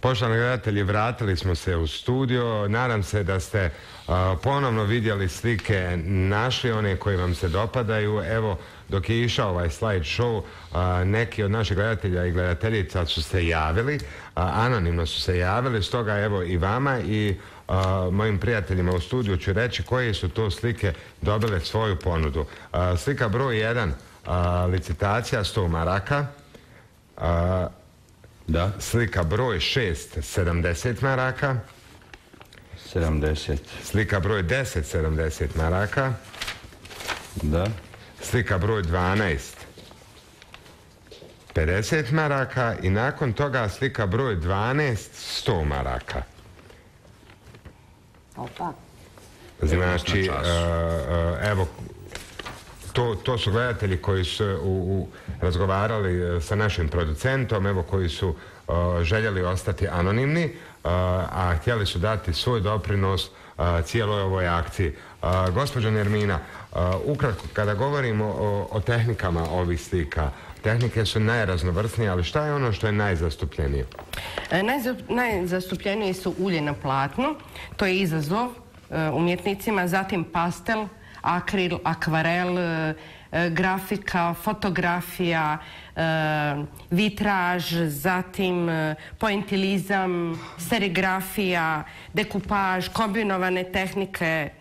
Poštovani gledatelji, vratili smo se u studio. Nadam se da ste a, ponovno vidjeli slike, našli one koje vam se dopadaju. Evo, dok je išao ovaj slide show, a, neki od naših gledatelja i gledateljica su se javili, a, anonimno su se javili, stoga evo i vama i a, mojim prijateljima u studiju ću reći koje su to slike dobile svoju ponudu. A, slika broj jedan, a, licitacija sto maraka. A, Da. Slika broj šest, sedamdeset maraka. sedamdeset. Slika broj deset, sedamdeset maraka. Da. Slika broj dvanaest, pedeset maraka. I nakon toga slika broj dvanaest, sto maraka. Opa. Znači, uh, uh, evo, to, to su gledatelji koji su u, u, razgovarali sa našim producentom, evo, koji su uh, željeli ostati anonimni, uh, a htjeli su dati svoj doprinos uh, cijeloj ovoj akciji. Uh, gospođo Nermina, uh, ukratko, kada govorimo o, o tehnikama ovih slika, tehnike su najraznovrsnije, ali šta je ono što je najzastupljenije? E, najzastupljenije su ulje na platnu, to je izazov e, umjetnicima, zatim pastel, akril, akvarel, e, grafika, fotografija, e, vitraž, zatim e, poentilizam, serigrafija, dekupaž, kombinovane tehnike.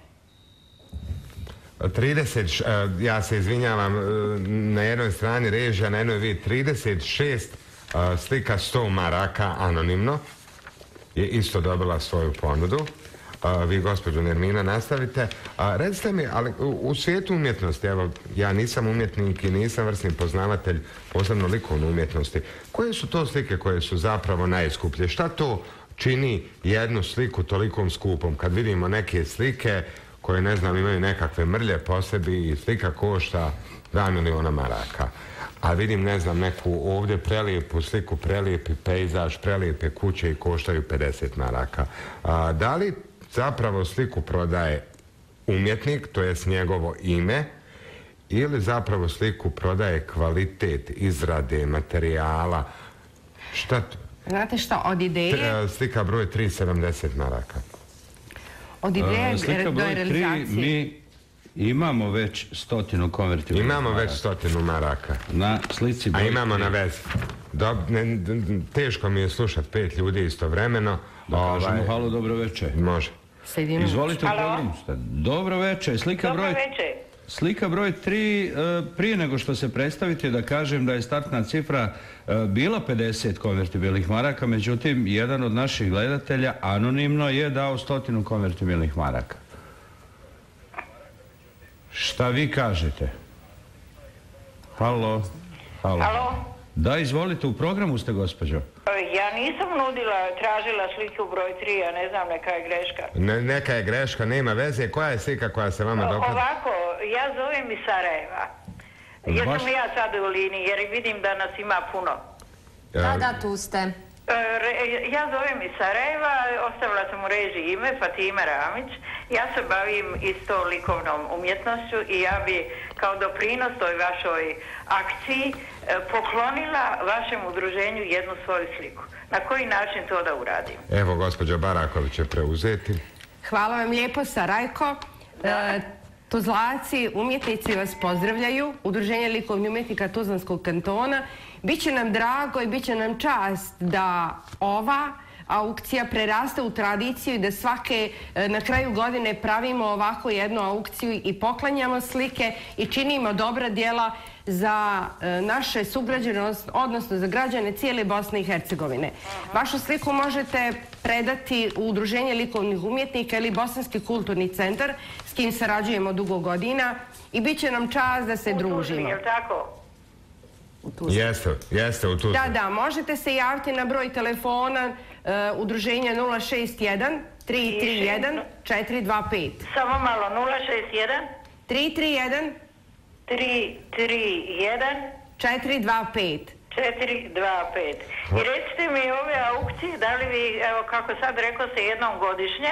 trideset, ja se izvinjavam, na jednoj strani režija, na jednoj vid, trideset šest slika sto maraka anonimno je isto dobila svoju ponudu. Vi, gospođo Nermina, nastavite. Recite mi, ali u svijetu umjetnosti, evo, ja nisam umjetnik i nisam vrsni poznavatelj, posebno likovne umjetnosti, koje su to slike koje su zapravo najskuplje? Šta to čini jednu sliku tolikom skupom? Kad vidimo neke slike koje, ne znam, imaju nekakve mrlje po sebi i slika košta dva miliona maraka. A vidim, ne znam, neku ovdje prelijepu sliku, prelijepi pejzaž, prelijepe kuće i koštaju pedeset maraka. A, da li zapravo sliku prodaje umjetnik, to jest njegovo ime, ili zapravo sliku prodaje kvalitet izrade, materijala? Šta to? Znate šta, od ideje... Slika broj tri, sedamdeset maraka. Od ideje Slika do broj tri, realizacije. mi imamo već stotinu konvertibilnih Imamo maraka. već stotinu maraka. Na slici broj A imamo tri. na vezi. Dob, ne, ne, teško mi je slušat pet ljudi istovremeno. Da kažemo halo, dobro večer. Može. Sedimo. Izvolite u programu ste. Dobro večer. Slika Dobro broj... večer. Slika broj tri, prije nego što se predstavite da kažem da je startna cifra bila pedeset konvertibilnih maraka, međutim, jedan od naših gledatelja anonimno je dao stotinu konvertibilnih maraka. Šta vi kažete? Halo? Halo? Halo? Da, izvolite, u programu ste, gospođo. Ja nisam nudila, tražila sliku broj tri, ja ne znam, neka je greška. Ne, neka je greška, nema veze. Koja je slika koja se vama dopada? Ovako, ja zovem iz Sarajeva. Jesam Baš- li ja sad u liniji, jer vidim da nas ima puno. Da, da, tu ste. E, re- Ja zovem iz Sarajeva, ostavila sam u režiji ime Fatima Ramić. Ja se bavim isto likovnom umjetnošću i ja bi kao doprinos toj vašoj akciji e, poklonila vašem udruženju jednu svoju sliku. Na koji način to da uradim? Evo, gospođa Baraković će preuzeti. Hvala vam lijepo, Sarajko. E, Tuzlaci, umjetnici vas pozdravljaju. Udruženje likovnih umjetnika Tuzlanskog kantona. Biće nam drago i biće nam čast da ova aukcija preraste u tradiciju i da svake e, na kraju godine pravimo ovako jednu aukciju i poklanjamo slike i činimo dobra djela za e, naše sugrađane, odnosno za građane cijele Bosne i Hercegovine. Vašu sliku možete predati u Udruženje likovnih umjetnika ili Bosanski kulturni centar s kim sarađujemo dugo godina i bit će nam čast da se družimo. Je li tako? Jeste, jeste u Tuzli. Da, da, možete se javiti na broj telefona e, udruženja nula šest jedan tri tri jedan četiri dva pet. Samo malo, nula šest jedan tri tri jedan tri tri jedan četiri dva pet. četiri dva pet. I recite mi ove aukcije, da li vi, evo kako sad rekao se jednom godišnje,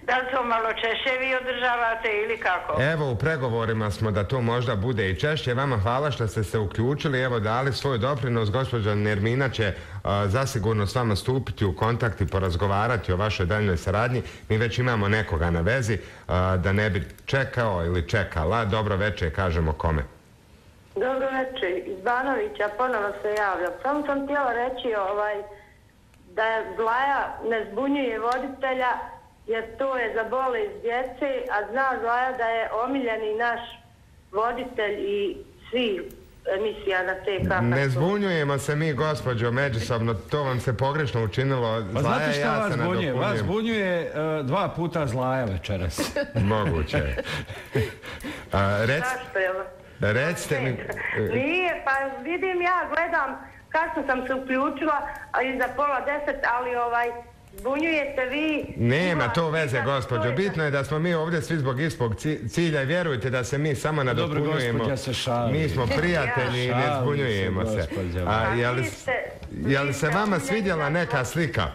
Da li to malo češće vi održavate ili kako? Evo, u pregovorima smo da to možda bude i češće. Vama hvala što ste se uključili, evo dali svoj doprinos. Gospođa Nermina će a, zasigurno s vama stupiti u kontakt i porazgovarati o vašoj daljnjoj saradnji. Mi već imamo nekoga na vezi, a, da ne bi čekao ili čekala. Dobro večer, kažemo kome. Dobro večer, iz Banovića, ponovno se javljam. Samo sam htjela reći ovaj, da Zlaja ne zbunjuje voditelja, jer to je za bolest djece, a zna Zlaja da je omiljeni naš voditelj i svi emisija na te kako. Ne zbunjujemo se mi, gospođo, međusobno, to vam se pogrešno učinilo. Pa Zlaja, znate šta ja vas se zbunjuje? Vas nadopunjujem. zbunjuje uh, dva puta Zlaja večeras. Moguće. A, rec... Zašto je ovo? Recite mi... Nije, pa vidim ja, gledam, kasno sam se uključila, a iza pola deset, ali ovaj, zbunjujete vi... Nema to veze, gospođo. Bitno je da smo mi ovdje svi zbog istog cilja i vjerujte da se mi samo nadopunjujemo. Dobro, gospođa se šali. Mi smo prijatelji i ne zbunjujemo se. A je li se vama svidjela neka slika?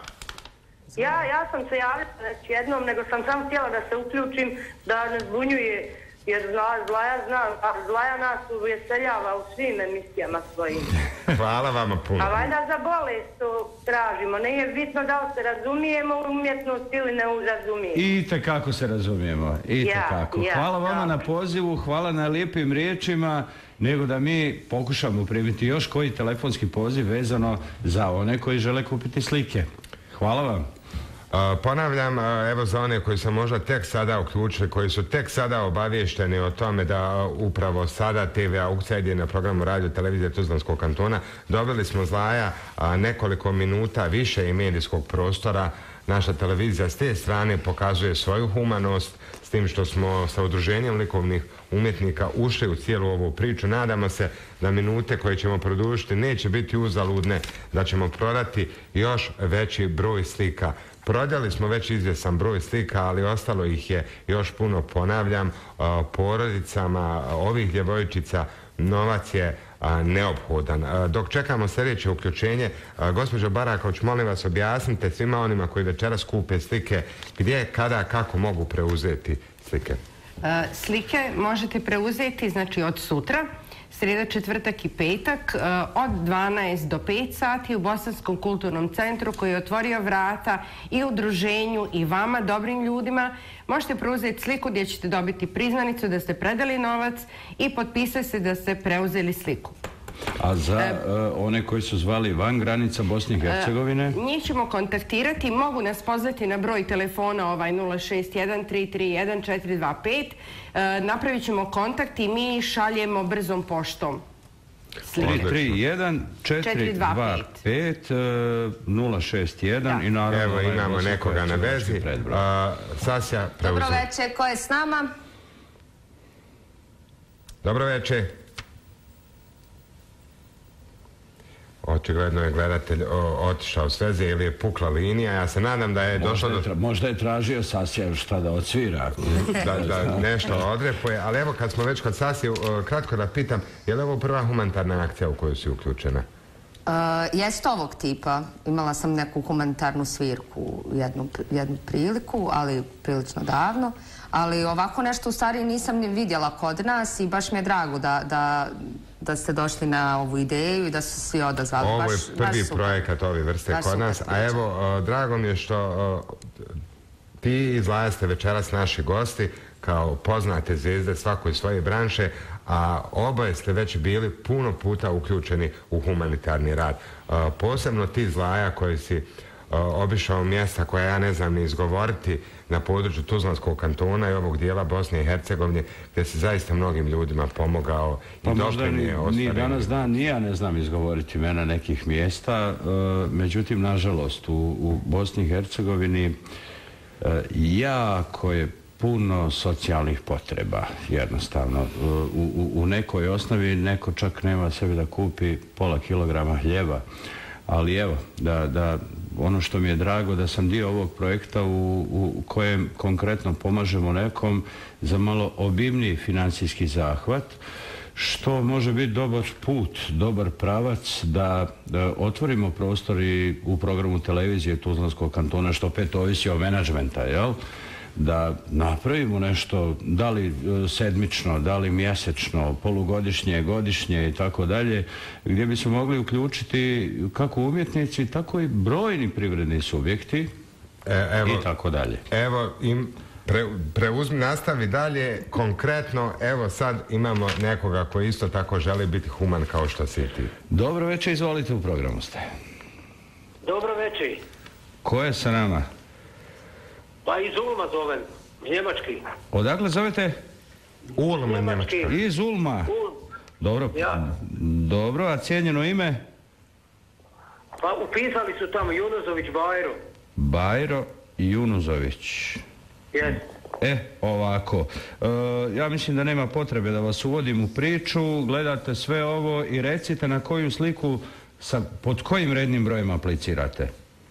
Ja, ja sam se javila već jednom, nego sam samo htjela da se uključim, da ne zbunjuje, jer zna, Zlaja zna, a Zlaja nas uveseljava u svim emisijama svojim. Hvala vama puno. A valjda za bolest to tražimo, nije bitno da li se razumijemo u umjetnost ili ne razumijemo. I tekako se razumijemo, i tekako. Ja, hvala ja, vama dobro. na pozivu, hvala na lijepim riječima, nego da mi pokušamo primiti još koji telefonski poziv vezano za one koji žele kupiti slike. Hvala vam. Uh, ponavljam, uh, evo za one koji su možda tek sada uključili, koji su tek sada obavješteni o tome da uh, upravo sada te ve aukcija ide na programu radio televizije Tuzlanskog kantona, dobili smo Zlaja uh, nekoliko minuta više i medijskog prostora. Naša televizija s te strane pokazuje svoju humanost, s tim što smo sa udruženjem likovnih umjetnika ušli u cijelu ovu priču. Nadamo se da minute koje ćemo produžiti neće biti uzaludne, da ćemo prodati još veći broj slika. Prodali smo već izvjesan broj slika, ali ostalo ih je još puno. Ponavljam, porodicama ovih djevojčica novac je neophodan. Dok čekamo sljedeće uključenje, gospođo Baraković, molim vas objasnite svima onima koji večeras kupe slike gdje, kada, kako mogu preuzeti slike. Slike možete preuzeti, znači od sutra, srijeda, četvrtak i petak, od dvanaest do pet sati u Bosanskom kulturnom centru koji je otvorio vrata i udruženju i vama, dobrim ljudima. Možete preuzeti sliku gdje ćete dobiti priznanicu da ste predali novac i potpisati se da ste preuzeli sliku. A za e, uh, one koji su zvali van granica Bosne i Hercegovine? Uh, njih ćemo kontaktirati, mogu nas pozvati na broj telefona ovaj nula šest jedan tri tri jedan četiri dva pet. Uh, napravit ćemo kontakt i mi šaljemo brzom poštom. tri tri jedan četiri dva pet nula šest jedan da. I naravno... Evo imamo nekoga na vezi. Uh, Sasja, preuzeti. Dobro večer, ko je s nama? Dobro večer. Očigledno je gledatelj otišao s veze ili je pukla linija. Ja se nadam da je možda došlo je, do... Možda je tražio Sasija šta da odsvira. da, da nešto odrepuje. Ali evo kad smo već kod Sasije, kratko da pitam, je li ovo prva humanitarna akcija u kojoj si uključena? Uh, jest ovog tipa. Imala sam neku humanitarnu svirku jednu, jednu priliku, ali prilično davno. Ali ovako nešto u stvari nisam ni vidjela kod nas i baš mi je drago da, da, da ste došli na ovu ideju i da su svi odazvali. Ovo je baš, prvi baš projekat ove vrste baš kod nas. A evo, o, drago mi je što o, ti i Zlaja ste večeras naši gosti kao poznate zvijezde svakoj svoje branše, a oboje ste već bili puno puta uključeni u humanitarni rad. O, posebno ti, Zlaja, koji si o, obišao mjesta koja ja ne znam ni izgovoriti na području Tuzlanskog kantona i ovog dijela Bosne i Hercegovine, gdje si zaista mnogim ljudima pomogao i pa doprinio ostvarenju. Ni danas dan, ni ja ne znam izgovoriti imena nekih mjesta, e, međutim, nažalost, u, u Bosni i Hercegovini e, jako je puno socijalnih potreba, jednostavno. U, u, u nekoj osnovi neko čak nema sebi da kupi pola kilograma hljeba, ali evo, da, da ono što mi je drago da sam dio ovog projekta u, u kojem konkretno pomažemo nekom za malo obimniji financijski zahvat, što može biti dobar put, dobar pravac da, da otvorimo prostor i u programu televizije Tuzlanskog kantona, što opet ovisi o menadžmenta, jel? da napravimo nešto, da li sedmično, da li mjesečno, polugodišnje, godišnje i tako dalje, gdje bi se mogli uključiti kako umjetnici, tako i brojni privredni subjekti e, evo, i tako dalje. Evo, im, pre, preuzmi, nastavi dalje, konkretno, evo sad imamo nekoga koji isto tako želi biti human kao što si ti. Dobro večer, izvolite, u programu ste. Dobro večer. Ko je sa nama? Pa iz Ulma zovem, Njemački. Odakle zovete? Ulma, Njemački. Iz Ulma. Ulm. Dobro, ja. Dobro, a cijenjeno ime? Pa upisali su tamo Junuzović Bajro. Bajro Junuzović. Jes. E, ovako, e, ja mislim da nema potrebe da vas uvodim u priču, gledate sve ovo i recite na koju sliku, sa, pod kojim rednim brojem aplicirate? E,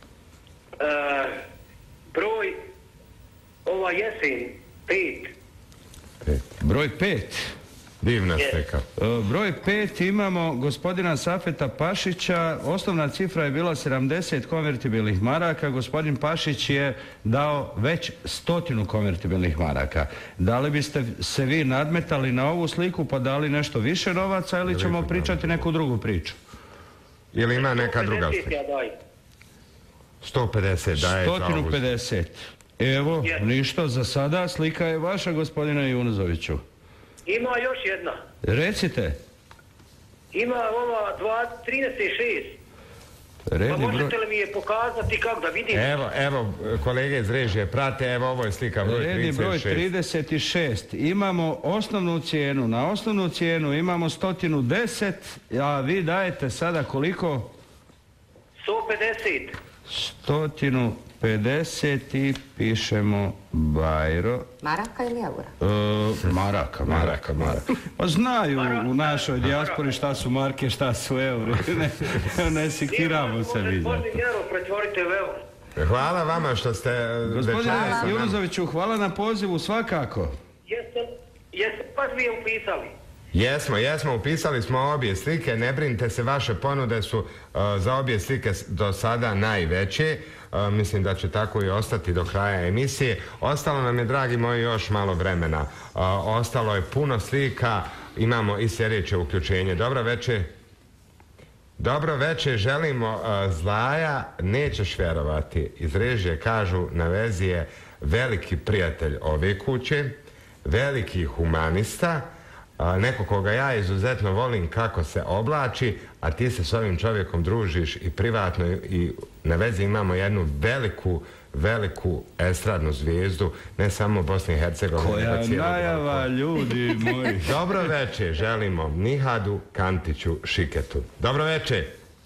broj, ova jesen, pet. pet. Broj pet. Divna slika. E, broj pet imamo gospodina Safeta Pašića, osnovna cifra je bila sedamdeset konvertibilnih maraka, gospodin Pašić je dao već stotinu konvertibilnih maraka. Da li biste se vi nadmetali na ovu sliku pa dali nešto više novaca ili ćemo pričati neku drugu priču? Ili ima neka druga slika? sto pedeset daje. sto pedeset. Evo, ništa za sada, slika je vaša, gospodine Junuzoviću. Ima još jedna. Recite. Ima ova trideset šest. Redni pa možete broj... li mi je pokazati kako da vidim? Evo, evo, kolege iz režije prate, evo ovo je slika broj Redni trideset šest. broj trideset šest. Imamo osnovnu cijenu. Na osnovnu cijenu imamo sto deset, a vi dajete sada koliko? sto pedeset. sto pedeset i pišemo Bajro. Maraka ili eura? E, maraka, maraka, maraka. Pa znaju u našoj dijaspori šta su marke, šta su euri. Ne, ne sikiramo se vi. Hvala vama što ste... Gospodine Junuzoviću, hvala na pozivu svakako. Jeste, jeste pa vi upisali? Jesmo, jesmo, upisali smo obje slike, ne brinite se, vaše ponude su uh, za obje slike do sada najveće. Uh, mislim da će tako i ostati do kraja emisije. Ostalo nam je, dragi moji, još malo vremena. Uh, ostalo je puno slika, imamo i sljedeće uključenje. Dobro večer. Dobro večer, želimo uh, Zlaja, nećeš vjerovati. Iz režije kažu, na vezi je veliki prijatelj ove kuće, veliki humanista, neko koga ja izuzetno volim kako se oblači, a ti se s ovim čovjekom družiš i privatno i na vezi imamo jednu veliku, veliku estradnu zvijezdu, ne samo Bosne i Hercegovine. Koja najava, ljudi moji. Dobro večer, želimo Nihadu Kantiću Šiketu. Dobro večer.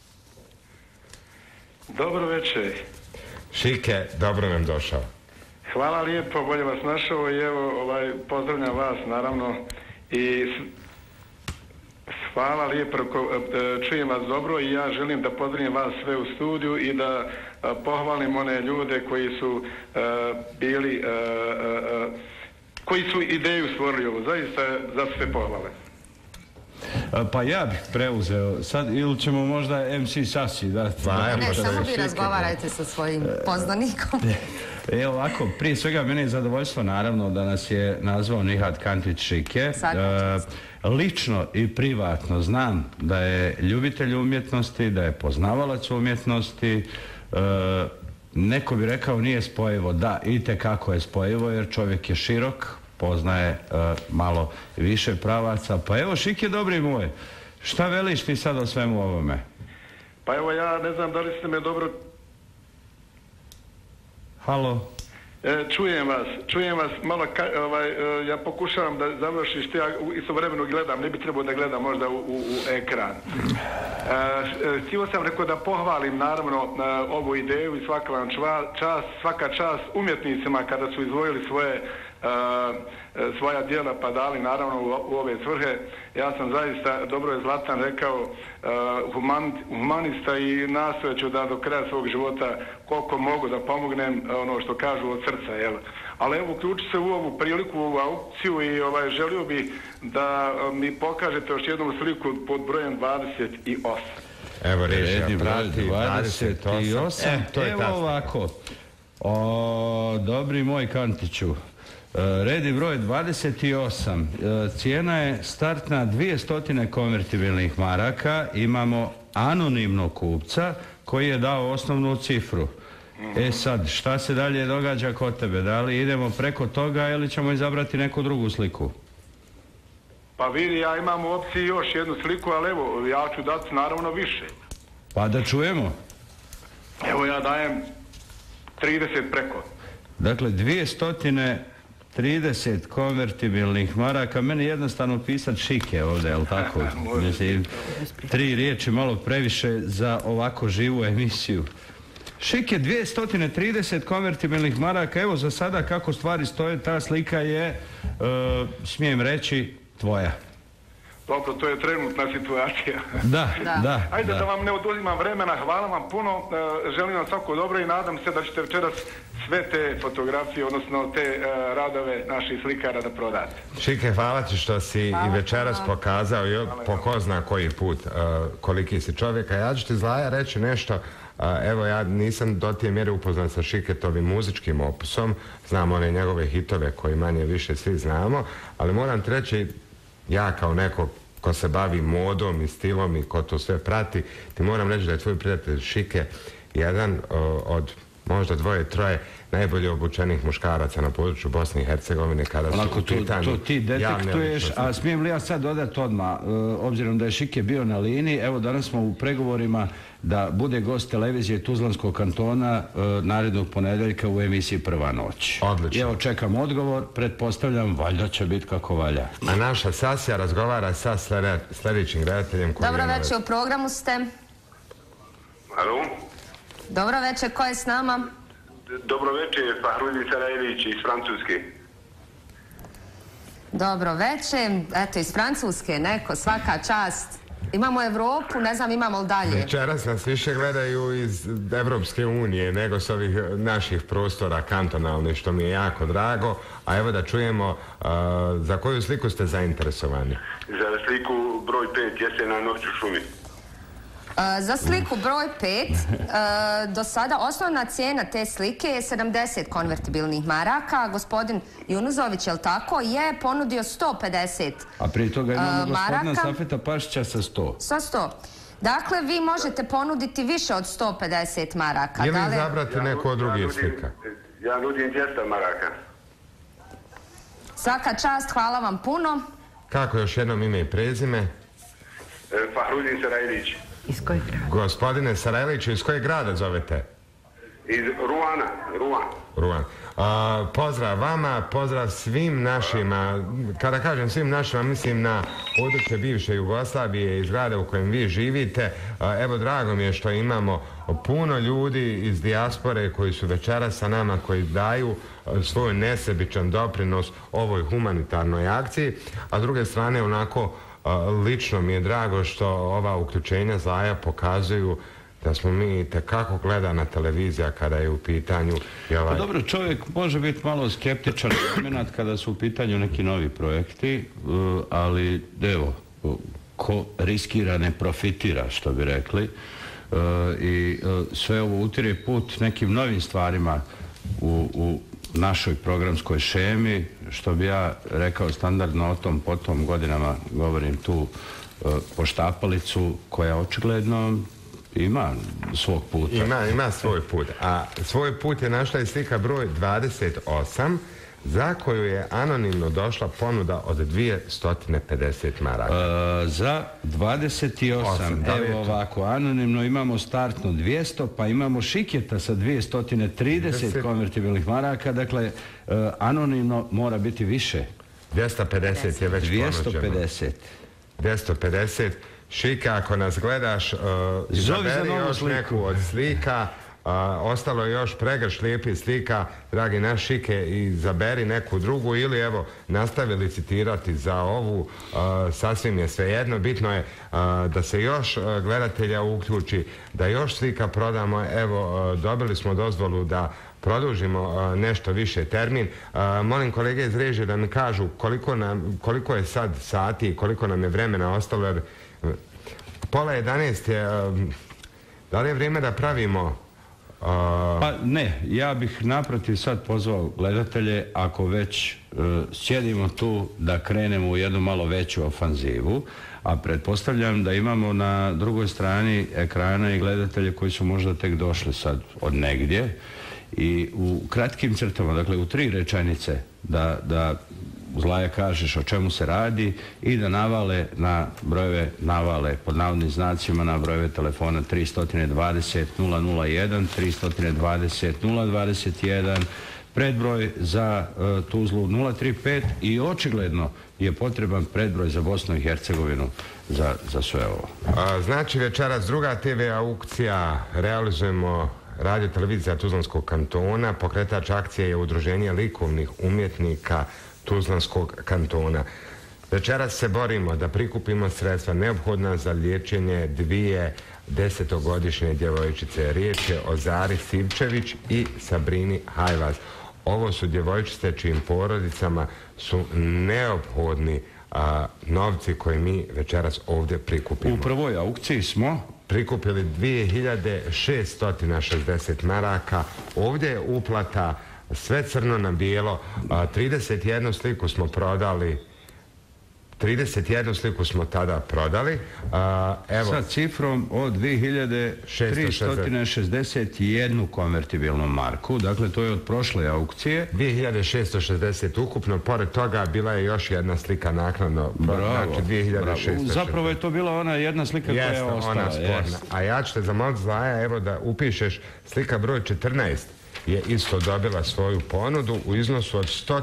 Dobro večer. Šike, dobro nam došao. Hvala lijepo, bolje vas našao i evo, ovaj, pozdravljam vas, naravno. I hvala lijepo, čujem vas dobro i ja želim da pozdravim vas sve u studiju i da pohvalim one ljude koji su bili, koji su ideju stvorili ovo. Zaista za sve pohvale. Pa ja bih preuzeo sad, ili ćemo možda em ce Sasi dati? Ne, samo vi razgovarajte sa svojim poznanikom. E ovako, prije svega mene je zadovoljstvo naravno da nas je nazvao Nihad Kantić Šike. E, lično i privatno znam da je ljubitelj umjetnosti, da je poznavalac umjetnosti. E, neko bi rekao nije spojivo. Da, itekako je spojivo jer čovjek je širok, poznaje e, malo više pravaca. Pa evo, Šike, dobri moj, šta veliš ti sad o svemu ovome? Pa evo, ja ne znam da li ste me dobro... Halo? E, čujem vas, čujem vas, malo, ka, ovaj, e, ja pokušavam da završiš, što ja istovremeno gledam, ne bi trebao da gledam možda u, u, u ekran. E, htio sam rekao da pohvalim naravno na ovu ideju i svaka vam čast, svaka čast umjetnicima kada su izvojili svoje Uh, svoja djela pa dali naravno u, u ove svrhe. Ja sam zaista, dobro je Zlatan rekao, uh, human, humanista i nastojat ću da do kraja svog života koliko mogu da pomognem ono što kažu od srca, jel? Ali evo, uključi se u ovu priliku, u ovu aukciju i ovaj, želio bi da mi pokažete još jednu sliku pod brojem dvadeset osam. Evo režija, prati dvadeset osam. E, to je evo ovako. O, dobri moj Kantiću. Red je broj dvadeset osam. Cijena je startna dvjesto konvertibilnih maraka. Imamo anonimnog kupca koji je dao osnovnu cifru. E sad, šta se dalje događa kod tebe? Da li idemo preko toga ili ćemo izabrati neku drugu sliku? Pa vidi, ja imam u opciji još jednu sliku, ali evo, ja ću dati naravno više. Pa da čujemo. Evo ja dajem trideset preko. Dakle, dvjesto trideset konvertibilnih maraka. Meni je jednostavno pisat šike ovdje, je li tako? Mislim, tri riječi malo previše za ovako živu emisiju. Šike dvjesto trideset konvertibilnih maraka. Evo za sada kako stvari stoje, ta slika je, uh, smijem reći, tvoja. Dobro, to je trenutna situacija. Da, da. da Ajde da. da vam ne oduzimam vremena, hvala vam puno, uh, želim vam svako dobro i nadam se da ćete večeras sve te fotografije, odnosno te uh, radove naših slikara da prodate. Šike, hvala ti što si hvala, i večeras hvala. pokazao i po ko zna koji put uh, koliki si čovjeka. Ja ću ti, Zlaja, reći nešto. Uh, evo, ja nisam do tije mjere upoznat sa Šiketovim muzičkim opusom, znam one njegove hitove koji manje više svi znamo, ali moram ti reći, ja kao neko ko se bavi modom i stilom i ko to sve prati, ti moram reći da je tvoj prijatelj Šike jedan uh, od možda dvoje, troje najbolje obučenih muškaraca na području Bosne i Hercegovine kada su Onako, u pitanju. To ti detektuješ, a smijem li ja sad dodati odmah, uh, obzirom da je Šike bio na liniji, evo danas smo u pregovorima da bude gost televizije Tuzlanskog kantona uh, narednog ponedjeljka u emisiji Prva noć. Odlično. I evo čekam odgovor, pretpostavljam, valjda će biti kako valja. A naša Sasija razgovara sa sljedećim gledateljem. Dobro večer, u programu ste. Alo? Dobro večer, ko je s nama? Dobro večer, Fahrudin Sarajlić iz Francuske. Dobro večer, eto iz Francuske, neko, svaka čast. Imamo Evropu, ne znam imamo li dalje. Večeras nas više gledaju iz Evropske unije nego s ovih naših prostora kantonalnih, što mi je jako drago. A evo da čujemo, uh, za koju sliku ste zainteresovani? Za sliku broj pet, Jesena noć u šumi. Uh, za sliku broj pet, uh, do sada osnovna cijena te slike je sedamdeset konvertibilnih maraka. Gospodin Junuzović, jel tako, je ponudio sto pedeset A prije toga imamo uh, gospodina Safeta Pašića sa sto. Sa sto. Dakle, vi možete ponuditi više od sto pedeset maraka. Ili da li... izabrati neko od drugih slika? Ja nudim dvjesto maraka. Svaka čast, hvala vam puno. Kako još jednom ime i prezime? E, Fahrudin Sarajlić. Iz kojeg grada? Gospodine Sarajliću, iz kojeg grada zovete? Iz Ruana, Ruan. Ruan. A, pozdrav vama, pozdrav svim našima, kada kažem svim našima, mislim na područje bivše Jugoslavije, iz grada u kojem vi živite. A, evo, drago mi je što imamo puno ljudi iz dijaspore koji su večeras sa nama, koji daju svoj nesebičan doprinos ovoj humanitarnoj akciji, a s druge strane, onako, lično mi je drago što ova uključenja Zlaja pokazuju da smo mi tekako gledana televizija kada je u pitanju i ovaj... Pa dobro, čovjek može biti malo skeptičan momenat kada su u pitanju neki novi projekti, ali evo, ko riskira ne profitira, što bi rekli, i sve ovo utire put nekim novim stvarima u, u našoj programskoj šemi, što bi ja rekao standardno o tom potom godinama govorim tu e, poštapalicu koja očigledno ima svog puta. Ima, ima svoj put. A svoj put je našla i slika broj dvadeset osam za koju je anonimno došla ponuda od dvjesto pedeset maraka. E, za dvadeset osam, evo ovako, anonimno imamo startno dvjesto, pa imamo Šiketa sa dvjesto trideset konvertibilnih maraka, dakle, e, anonimno mora biti više. dvjesto pedeset je već dvjesto pedeset. dvjesto pedeset. Šika, ako nas gledaš, uh, izaberi još sliku. Neku od slika. Uh, ostalo je još pregrš lijepih slika, dragi naš Šike, i izaberi neku drugu ili evo nastavi licitirati za ovu, uh, sasvim je svejedno. Bitno je uh, da se još uh, gledatelja uključi, da još slika prodamo. Evo, uh, dobili smo dozvolu da produžimo uh, nešto više termin. Uh, molim kolege iz režije da mi kažu koliko, nam, koliko je sad sati i koliko nam je vremena ostalo, jer pola jedanaest je, uh, da li je vrijeme da pravimo Pa ne, ja bih naprotiv sad pozvao gledatelje, ako već e, sjedimo tu, da krenemo u jednu malo veću ofanzivu, a pretpostavljam da imamo na drugoj strani ekrana i gledatelje koji su možda tek došli sad od negdje i u kratkim crtama, dakle u tri rečenice, da, da Zlaja kažeš o čemu se radi i da navale na brojeve, navale pod navodnim znacima na brojeve telefona tri dvadeset nula nula jedan, tri dvadeset nula dvadeset jedan, predbroj za uh, Tuzlu nula tri pet i očigledno je potreban predbroj za Bosnu i Hercegovinu za, za sve ovo. A, znači večeras druga te ve aukcija, realizujemo radio televizija Tuzlanskog kantona, pokretač akcije je Udruženje likovnih umjetnika Tuzlanskog kantona. Večeras se borimo da prikupimo sredstva neophodna za liječenje dvije desetogodišnje djevojčice. Riječ je o Zari Sivčević i Sabrini Hajvaz. Ovo su djevojčice čijim porodicama su neophodni a, novci koje mi večeras ovdje prikupimo. U prvoj aukciji smo prikupili dvije hiljade šesto šezdeset maraka. Ovdje je uplata sve crno na bijelo. trideset jednu sliku smo prodali. trideset jednu sliku smo tada prodali. A, evo, sa cifrom od dvije hiljade tristo šezdeset jednu konvertibilnu marku. Dakle, to je od prošle aukcije. dvije hiljade šesto šezdeset ukupno. Pored toga bila je još jedna slika naknadno. Bravo, znači dvije hiljade šesto šezdeset. Zapravo je to bila ona jedna slika koja je ostala. Ona a ja ću te zamoliti, Zlaja, evo da upišeš slika broj četrnaest je isto dobila svoju ponudu u iznosu od sto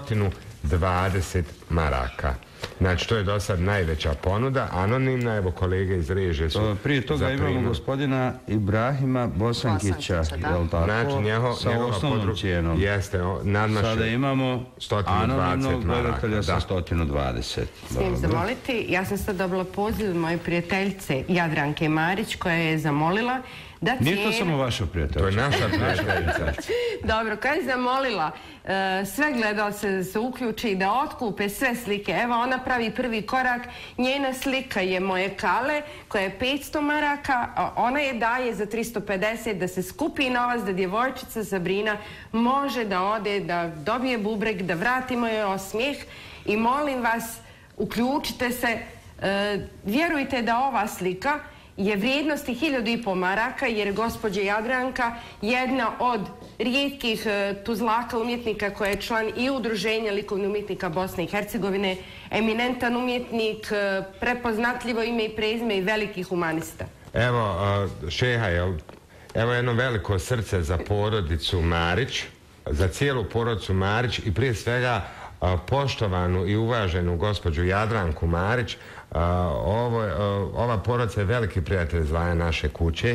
dvadeset maraka. Znači, to je do sad najveća ponuda, anonimna, evo kolege iz režije su prije toga zaprimili. Imamo gospodina Ibrahima Bosankića, Bosankića, je li tako? Znači, njeho, sa osnovnom podru... cijenom. Jeste, nadmaše Sada imamo anonimnog gledatelja sa sto dvadeset. Smijem zamoliti, ja sam sad dobila poziv moje prijateljice Jadranke Marić koja je zamolila da cijena... Nije to samo vaša prijateljica. To je naša prijateljica. Dobro, koja je zamolila uh, sve gledalce da se uključi i da otkupe sve slike. Evo, ona pravi prvi korak. Njena slika je moje Kale, koja je petsto maraka, a ona je daje za tristo pedeset da se skupi novac, da djevojčica Sabrina može da ode, da dobije bubreg, da vratimo joj osmijeh. I molim vas, uključite se. Uh, vjerujte da ova slika je vrijednosti hiljadu i po maraka, jer je gospođa Jadranka jedna od rijetkih uh, tuzlaka umjetnika koja je član i Udruženja likovnih umjetnika Bosne i Hercegovine, eminentan umjetnik, uh, prepoznatljivo ime i prezime i veliki humanista. Evo, uh, šeha, je, evo jedno veliko srce za porodicu Marić, za cijelu porodicu Marić i prije svega uh, poštovanu i uvaženu gospođu Jadranku Marić. Uh, ovo, uh, ova porodica je veliki prijatelj Zlaja naše kuće.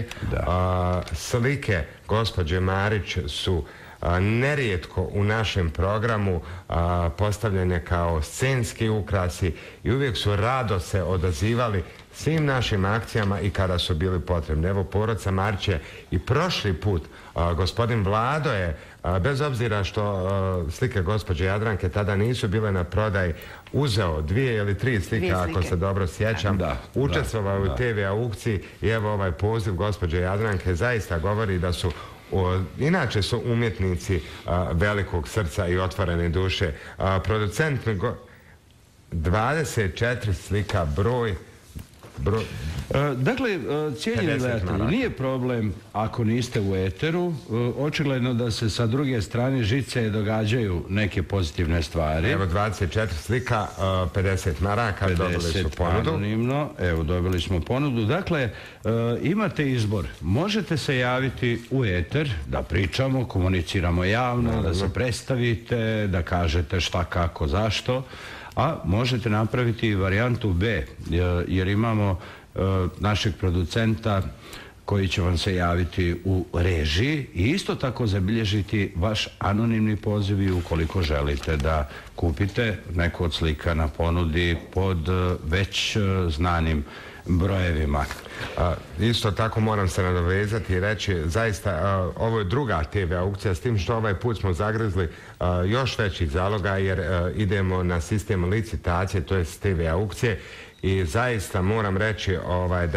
Uh, slike gospođe Marić su uh, nerijetko u našem programu uh, postavljene kao scenski ukrasi i uvijek su rado se odazivali svim našim akcijama i kada su bili potrebni. Evo, porodica Marić je i prošli put, uh, gospodin Vlado je, uh, bez obzira što uh, slike gospođe Jadranke tada nisu bile na prodaj, uzeo dvije ili tri slike, ako se dobro sjećam, da, učestvovao u te ve aukciji i evo ovaj poziv gospođe Jadranke zaista govori da su, o, inače su umjetnici a, velikog srca i otvorene duše. A, producent mi go... dvadeset četiri slika broj... broj... E, dakle, cijenjeni gledatelji, nije problem ako niste u eteru. E, očigledno da se sa druge strane žice događaju neke pozitivne stvari. Evo dvadeset četiri slika, pedeset maraka, dobili su ponudu. Anonimno, evo dobili smo ponudu. Dakle, e, imate izbor. Možete se javiti u eter, da pričamo, komuniciramo javno, Naravno. da se predstavite, da kažete šta, kako, zašto. A možete napraviti varijantu B, jer imamo e, našeg producenta koji će vam se javiti u režiji i isto tako zabilježiti vaš anonimni poziv i ukoliko želite da kupite neku od slika na ponudi pod već znanim brojevima. A, isto tako moram se nadovezati i reći, zaista a, ovo je druga te ve aukcija, s tim što ovaj put smo zagrizli a, još većih zaloga jer a, idemo na sistem licitacije, to je te ve aukcije i zaista moram reći ovaj, da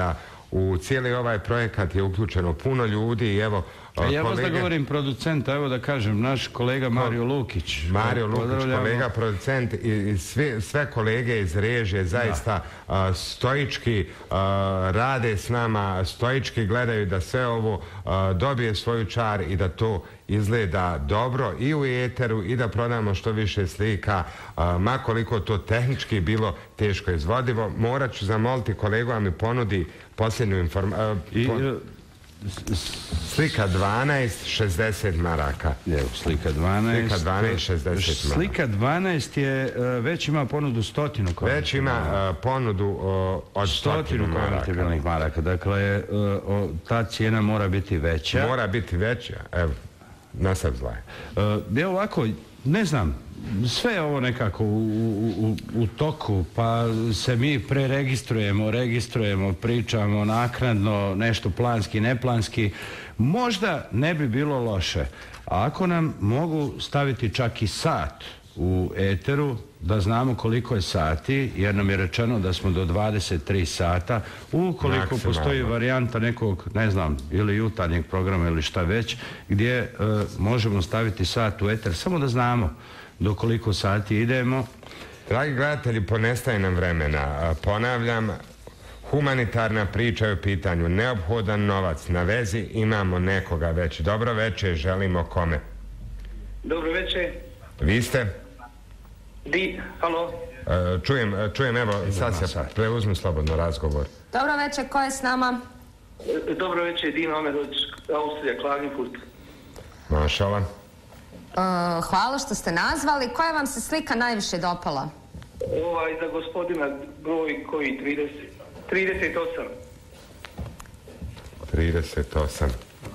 U cijeli ovaj projekat je uključeno puno ljudi i evo... A ja vas da govorim producenta, evo da kažem, naš kolega Mario Lukić. Mario Lukić, kolega producent i sve kolege iz režije zaista stoički rade s nama, stoički gledaju da sve ovo dobije svoju čar i da to izgleda dobro i u eteru i da prodamo što više slika, makoliko to tehnički bilo teško izvodivo. Morat ću zamoliti kolegu da mi ponudi posljednju informaciju. Slika dvanaest, šezdeset maraka. Evo, slika dvanaest. Slika dvanaest, šezdeset maraka. Slika dvanaest je, već ima ponudu stotinu konvertibilnih. Već ima ponudu od stotinu konvertibilnih maraka. Dakle, ta cijena mora biti veća. Mora biti veća, evo, nasav zlaj. Evo ovako, ne znam, sve je ovo nekako u toku, pa se mi preregistrujemo, registrujemo, pričamo naknadno, nešto planski, neplanski. Možda ne bi bilo loše, a ako nam mogu staviti čak i sat u eteru, da znamo koliko je sati, jer nam je rečeno da smo do dvadeset tri sata, ukoliko postoji varijanta nekog, ne znam, ili jutarnjeg programa ili šta već, gdje možemo staviti sat u eter, samo da znamo do koliko sati idemo. Dragi gledatelji, ponestaje nam vremena. Ponavljam, humanitarna priča je u pitanju. Neophodan novac. Na vezi imamo nekoga već. Dobro večer, želimo kome? Dobro večer. Vi ste? Di, halo? Čujem, čujem, evo, sad se preuzmi slobodno razgovor. Dobro večer, ko je s nama? Dobro večer, Dino Omerović, Austrija, Klagenfurt. Mašala. Hvala što ste nazvali. Koja vam se slika najviše dopala? Ovaj za gospodina broj koji trideset osam. trideset osam.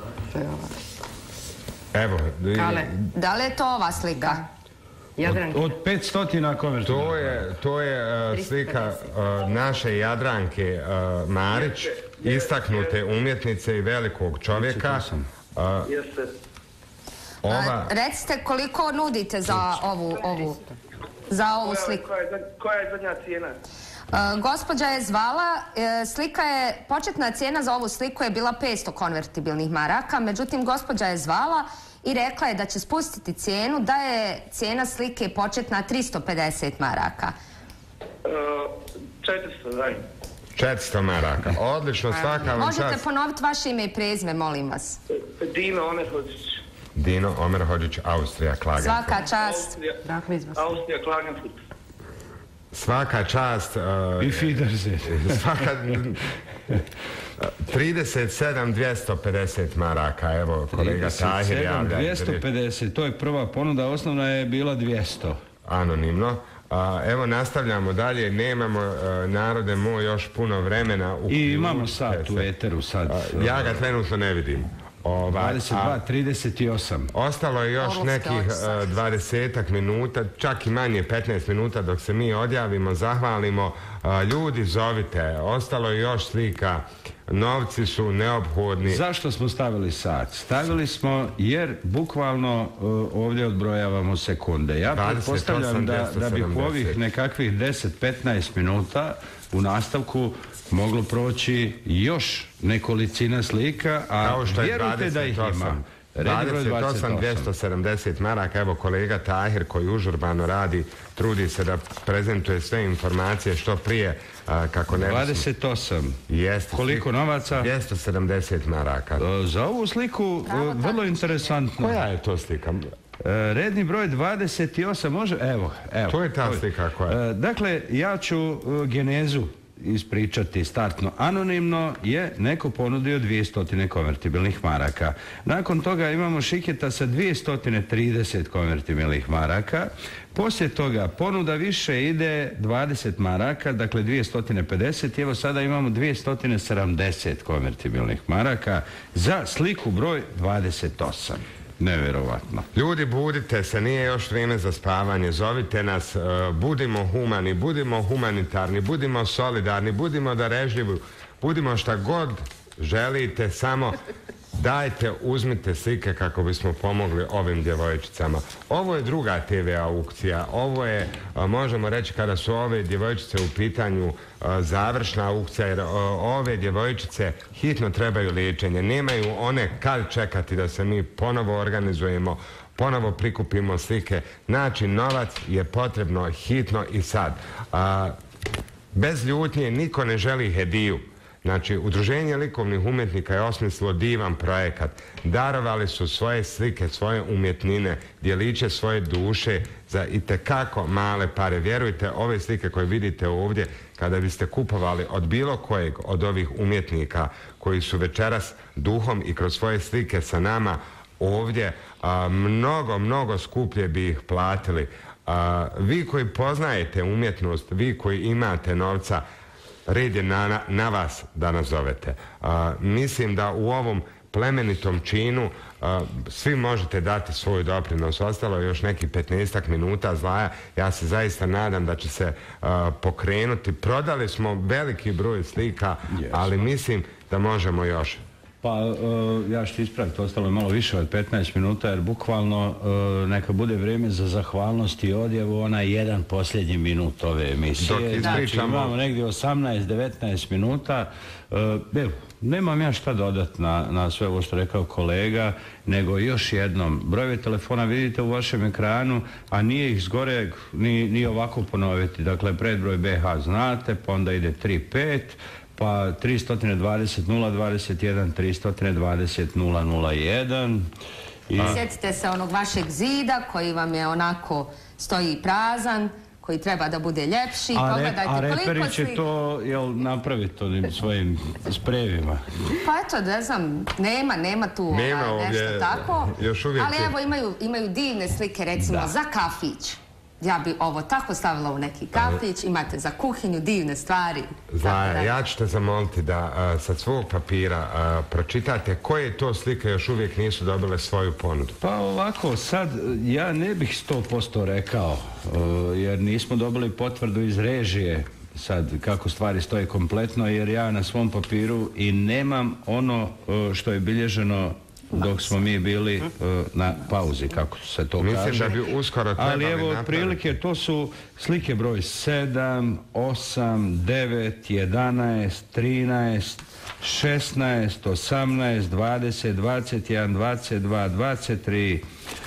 Evo. Da li je to ova slika? Od petsto konvertibilnih. To je slika naše Jadranke Marić, istaknute umjetnice i velikog čovjeka. Jeste. Recite koliko nudite za ovu za ovu sliku. Koja je zadnja cijena? Gospođa je zvala, slika je, početna cijena za ovu sliku je bila petsto konvertibilnih maraka, međutim gospođa je zvala i rekla je da će spustiti cijenu, da je cijena slike početna tristo pedeset maraka. četiristo, daj. četiristo maraka, odlično, svaka vam čast. Možete ponoviti vaše ime i prezime, molim vas. Dino Omerhođić. Dino Omerhođić, Austrija, Klagenfurt. Svaka čast. Austrija, Klagenfurt. Svaka čast. I Fiderze. Svaka... trideset sedam dvjesto pedeset maraka, evo kolega Tahir javlja. dvjesto pedeset, to je prva ponuda, osnovna je bila dvjesto. Anonimno. Evo nastavljamo dalje, nemamo, narode moj, još puno vremena. I imamo sat u eteru sad. Ja ga trenutno ne vidim. dvadeset dva trideset osam. Ostalo je još nekih dvadesetak minuta, čak i manje petnaest minuta dok se mi odjavimo, zahvalimo. Ljudi, zovite, ostalo je još slika, novci su neophodni. Zašto smo stavili sat? Stavili smo jer bukvalno ovdje odbrojavamo sekunde. Ja pretpostavljam da bi u ovih nekakvih deset petnaest minuta u nastavku moglo proći još nekolicina slika, a vjerujte da ih ima. dvadeset osam dvjesto sedamdeset maraka, evo kolega Tahir koji užurbano radi, trudi se da prezentuje sve informacije što prije, kako ne... dvadeset osam. Koliko novaca? dvjesto sedamdeset maraka. Za ovu sliku vrlo interesantno. Koja je to slika? Redni broj dvadeset osam, može? Evo, evo. To je ta slika koja je. Dakle, ja ću genezu ispričati startno. Anonimno je neko ponudio dvjesto konvertibilnih maraka. Nakon toga imamo Šiketa sa dvjesto trideset konvertibilnih maraka. Poslije toga ponuda više ide dvadeset maraka, dakle dvjesto pedeset. Evo sada imamo dvjesto sedamdeset konvertibilnih maraka za sliku broj dvadeset osam. Nevjerovatno. Ljudi, budite se, nije još vrijeme za spavanje, zovite nas, budimo humani, budimo humanitarni, budimo solidarni, budimo darežljivi, budimo šta god želite, samo dajte uzmite slike kako bismo pomogli ovim djevojčicama. Ovo je druga te ve aukcija, ovo je, možemo reći, kada su ove djevojčice u pitanju završna aukcija, jer ove djevojčice hitno trebaju liječenje, nemaju one kad čekati da se mi ponovo organizujemo, ponovo prikupimo slike. Znači, novac je potrebno hitno i sad. Bez ljutnje, niko ne želi hediju. Znači, Udruženje likovnih umjetnika je osmislilo divan projekat. Darovali su svoje slike, svoje umjetnine, djeliće svoje duše za itekako male pare. Vjerujte, ove slike koje vidite ovdje, kada biste kupovali od bilo kojeg od ovih umjetnika koji su večeras duhom i kroz svoje slike sa nama ovdje, a, mnogo, mnogo skuplje bi ih platili. A, vi koji poznajete umjetnost, vi koji imate novca, red je na, na vas da nazovete. A, mislim da u ovom plemenitom činu a, svi možete dati svoj doprinos. Ostalo je još neki petnaestak minuta Zlaja. Ja se zaista nadam da će se a, pokrenuti. Prodali smo veliki broj slika, yes. ali mislim da možemo još. Pa uh, ja ću ti ispraviti, ostalo je malo više od petnaest minuta, jer bukvalno uh, neka bude vrijeme za zahvalnost i odjevu, onaj jedan posljednji minut ove emisije. Znači imamo negdje osamnaest devetnaest minuta. Uh, evo, nemam ja šta dodati na, na sve ovo što rekao kolega, nego još jednom. Brojeve telefona vidite u vašem ekranu, a nije ih zgore ni, ni ovako ponoviti. Dakle, predbroj be ha znate, pa onda ide tri pet, pa tri dvadeset nula dvadeset jedan, tri dvadeset nula nula jedan. I... Sjetite se onog vašeg zida koji vam je onako stoji prazan, koji treba da bude ljepši. A, re, a reperi će sli... to jel, napraviti onim svojim sprejevima? Pa eto, ne znam, nema, nema tu nema ona, nešto ovdje, tako. Još uvijek ali evo imaju, imaju divne slike, recimo, da. Za kafić. Ja bi ovo tako stavila u neki kafić, imate za kuhinju divne stvari. Zlaja, ja ću te zamoliti da a, sa svog papira a, pročitate koje to slike još uvijek nisu dobile svoju ponudu. Pa ovako, sad ja ne bih sto posto rekao, jer nismo dobili potvrdu iz režije sad kako stvari stoje kompletno, jer ja na svom papiru i nemam ono što je bilježeno dok smo mi bili uh, na pauzi, kako se to Mislim kaže. Mislim da bi uskoro trebali Ali evo, napraviti. otprilike, to su slike broj sedam, osam, devet, jedanaest, trinaest, šesnaest, osamnaest, dvadeset, dvadeset jedan, dvadeset dva, dvadeset tri,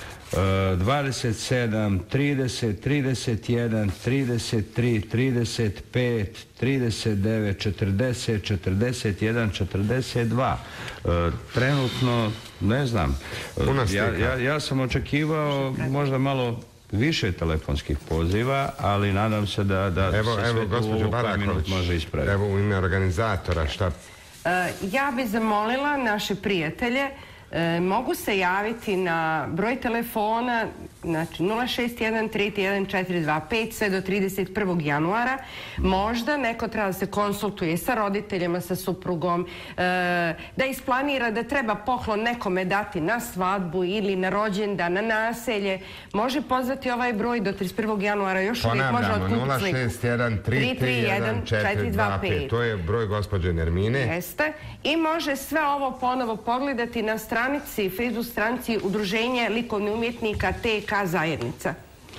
dvadeset sedam, trideset, trideset jedan, trideset tri, trideset pet, trideset devet, četrdeset, četrdeset jedan, četrdeset dva. Trenutno, ne znam, ja, ja, ja sam očekivao možda malo više telefonskih poziva, ali nadam se da, da evo, se evo, sve tu u par minut može ispraviti. Evo u ime organizatora, šta? Ja bih zamolila naše prijatelje, E, mogu se javiti na broj telefona, znači nula šest jedan tri jedan četiri dva pet sve do trideset prvog januara. Možda neko treba da se konsultuje sa roditeljima, sa suprugom, e, da isplanira da treba poklon nekome dati na svadbu ili na rođendan, na naselje. Može pozvati ovaj broj do trideset prvog januara, još uvijek može otkupiti nula šest jedan tri tri jedan četiri dva pet. To je broj gospođe Nermine. Jeste. I može sve ovo ponovo pogledati na stranici, Facebook stranici Udruženja likovnih umjetnika te ka zajednica.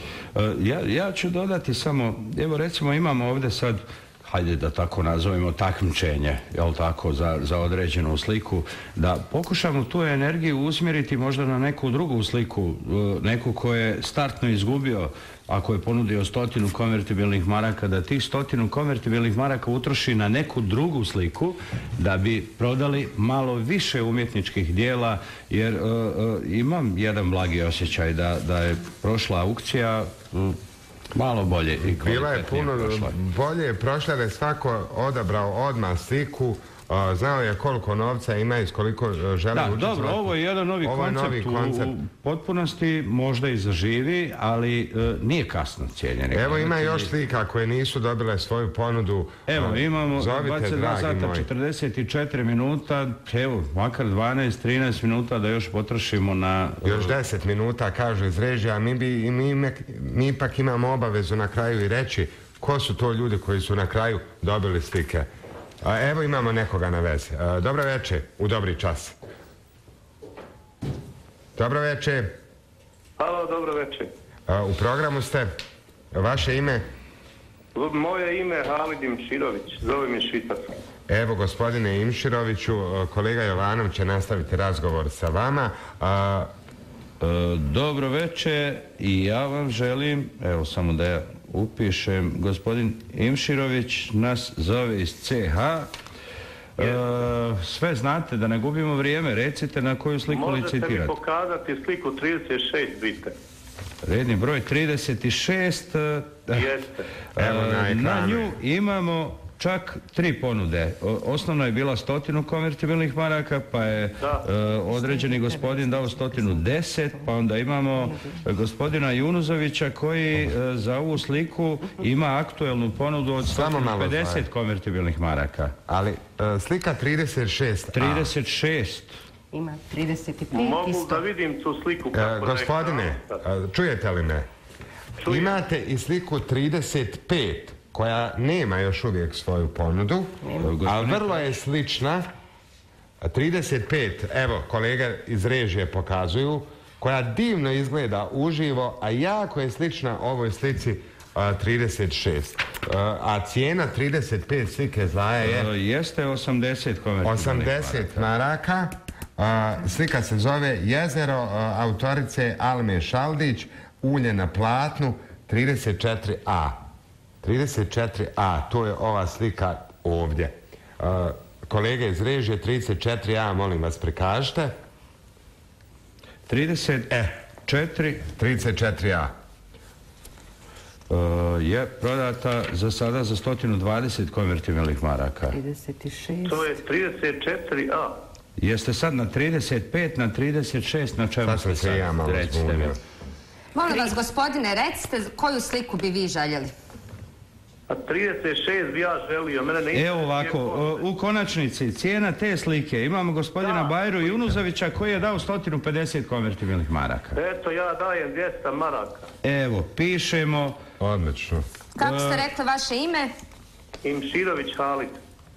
Ja, ja ću dodati samo, evo recimo imamo ovdje sad, hajde da tako nazovemo, takmičenje, jel tako, za, za određenu sliku, da pokušamo tu energiju usmjeriti možda na neku drugu sliku, neku ko je startno izgubio, ako je ponudio stotinu konvertibilnih maraka, da tih stotinu konvertibilnih maraka utroši na neku drugu sliku, da bi prodali malo više umjetničkih dijela, jer uh, uh, imam jedan blagi osjećaj da, da je prošla aukcija uh, malo bolje i kvalitetnije. Bila je puno prošla. Bolje prošla, da je svako odabrao odmah sliku, znao je koliko novca ima i s koliko želi učestvovati. Da, dobro, ovo je jedan novi ovo koncept, novi koncept. U, u potpunosti, možda i zaživi, ali uh, nije kasno, cijenjeni. Evo ima još slika koje nisu dobile svoju ponudu. Evo, imamo Zovite, dvadeset dva sata četrdeset četiri minuta, evo, makar dvanaest trinaest minuta da još potrošimo na... Uh, još deset minuta, kažu iz režija, mi, bi, mi, mi, mi ipak imamo obavezu na kraju i reći ko su to ljudi koji su na kraju dobili slike. Evo imamo nekoga na vezi. Dobro večer, u dobri čas. Dobro večer. Halo, dobro večer. U programu ste. Vaše ime? Moje ime je Halid Imširović, zove me Švicarska. Evo, gospodine Imširoviću, kolega Jovanov će nastaviti razgovor sa vama. A... E, dobro večer i ja vam želim, evo samo da ja upišem, gospodin Imširović nas zove iz C H. E, sve znate, da ne gubimo vrijeme, recite na koju sliku licitirate. Možete mi pokazati sliku trideset šest, bite. Redni broj trideset šest. Jeste. Evo na ekranu. Na nju imamo čak tri ponude. Osnovna je bila stotinu konvertibilnih maraka, pa je e, određeni gospodin dao stotinu deset, pa onda imamo gospodina Junuzovića koji e, za ovu sliku ima aktuelnu ponudu od stotinu pedeset konvertibilnih maraka. Ali e, slika trideset šest. trideset šest. Ima trideset pet Mogu isto. da vidim tu sliku kako e, Gospodine, e, čujete li me? Čujem. Imate i sliku trideset pet koja nema još uvijek svoju ponudu, ali vrlo je slična. trideset pet, evo kolega iz režije pokazuju, koja divno izgleda uživo, a jako je slična ovoj slici a, trideset šest. A, a cijena trideset pet slike Zlaja je... Jeste osamdeset konvertibilnih osamdeset maraka. A, slika se zove Jezero, a, autorice Alme Šaldić, Ulje na platnu, trideset četiri A. trideset četiri A, to je ova slika ovdje. Uh, kolege iz režije, trideset četiri A, molim vas, prikažite. trideset četiri. E, trideset četiri A. Uh, je prodata za sada za stotinu dvadeset konvertibilnih maraka. trideset šest. To je trideset četiri A. Jeste sad na trideset pet, na trideset šest, na čemu sad ste sad? se ja malo zbunio. Molim vas, gospodine, recite koju sliku bi vi željeli? A trideset šest bi ja želio, mene ne... Evo ovako, u konačnici cijena te slike imamo gospodina da. Bajru Junuzovića koji je dao stotinu pedeset konvertibilnih maraka. Eto, ja dajem dvjesto maraka. Evo, pišemo... Odlično. Kako ste rekli vaše ime? Imširović Halid.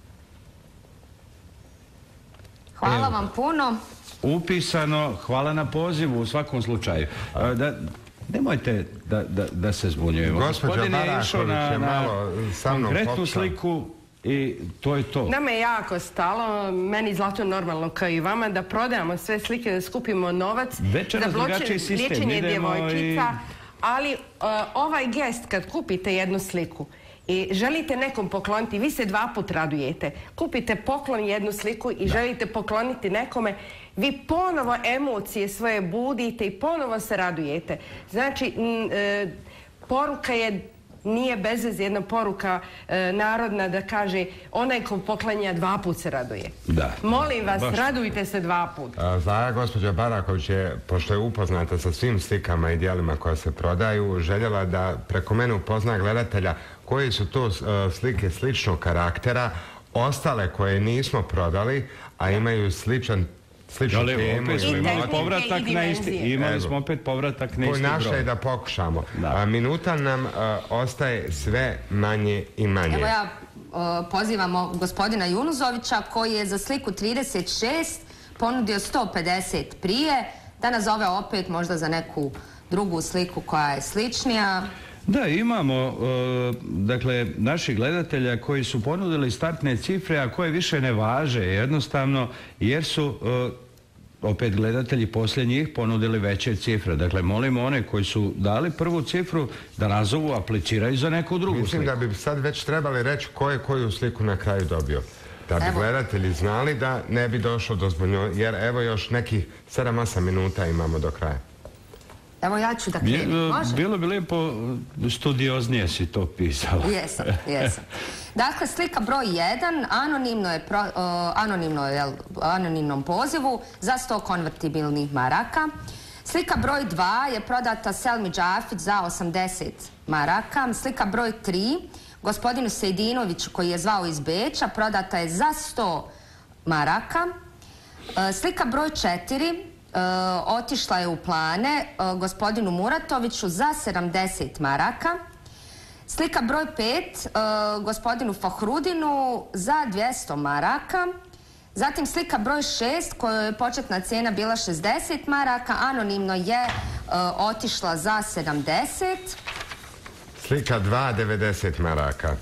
Hvala Evo. vam puno. Upisano, hvala na pozivu u svakom slučaju. Da, nemojte da, da, da se zbunjujemo. Gospodin je išao na, na konkretnu popša. sliku i to je to. Nama je jako stalo, meni zlato normalno kao i vama, da prodajemo sve slike, da skupimo novac Večeras za drugačiji sistem, liječenje idemo djevojčica. i... Ali uh, ovaj gest kad kupite jednu sliku i želite nekom pokloniti, vi se dva put radujete. Kupite poklon jednu sliku i da. želite pokloniti nekome, vi ponovo emocije svoje budite i ponovo se radujete. Znači, m, e, poruka je, nije bez veze jedna poruka e, narodna da kaže onaj ko poklanja dva put se raduje. Da. Molim vas, Baš. radujte se dva put. Zlaja, gospođa Baraković je, pošto je upoznata sa svim slikama i dijelima koja se prodaju, željela da preko mene upozna gledatelja koji su to uh, slike sličnog karaktera, ostale koje nismo prodali, a imaju sličan sličnu temu. Imali povratak na isti, imali smo opet povratak na isti broj. Naše je da pokušamo. A, minuta nam a, ostaje sve manje i manje. Evo ja a, pozivamo gospodina Junuzovića koji je za sliku trideset šest ponudio sto pedeset prije, da nazove opet možda za neku drugu sliku koja je sličnija. Da, imamo, uh, dakle, naših gledatelja koji su ponudili startne cifre, a koje više ne važe jednostavno, jer su uh, opet gledatelji poslije njih ponudili veće cifre. Dakle, molimo one koji su dali prvu cifru da nazovu, apliciraju za neku drugu Mislim sliku. da bi sad već trebali reći ko je koju sliku na kraju dobio. Da bi evo. gledatelji znali da ne bi došlo do zbunjovanja, jer evo još nekih sedam osam minuta imamo do kraja. Evo ja ću da krenem, može? Bilo bi lijepo, studioznije si to pisala. Jesam, jesam. Dakle, slika broj jedan, anonimno je, pro, uh, anonimno je anonimnom pozivu za sto konvertibilnih maraka. Slika broj dva je prodata Selmi Džafić za osamdeset maraka. Slika broj tri, gospodinu Sejdinoviću koji je zvao iz Beča, prodata je za sto maraka. Uh, slika broj četiri, Uh, otišla je u Plane uh, gospodinu Muratoviću za sedamdeset maraka. Slika broj pet, uh, gospodinu Fahrudinu za dvjesto maraka. Zatim slika broj šest, kojoj je početna cijena bila šezdeset maraka, anonimno je uh, otišla za sedamdeset. Slika dva, devedeset maraka.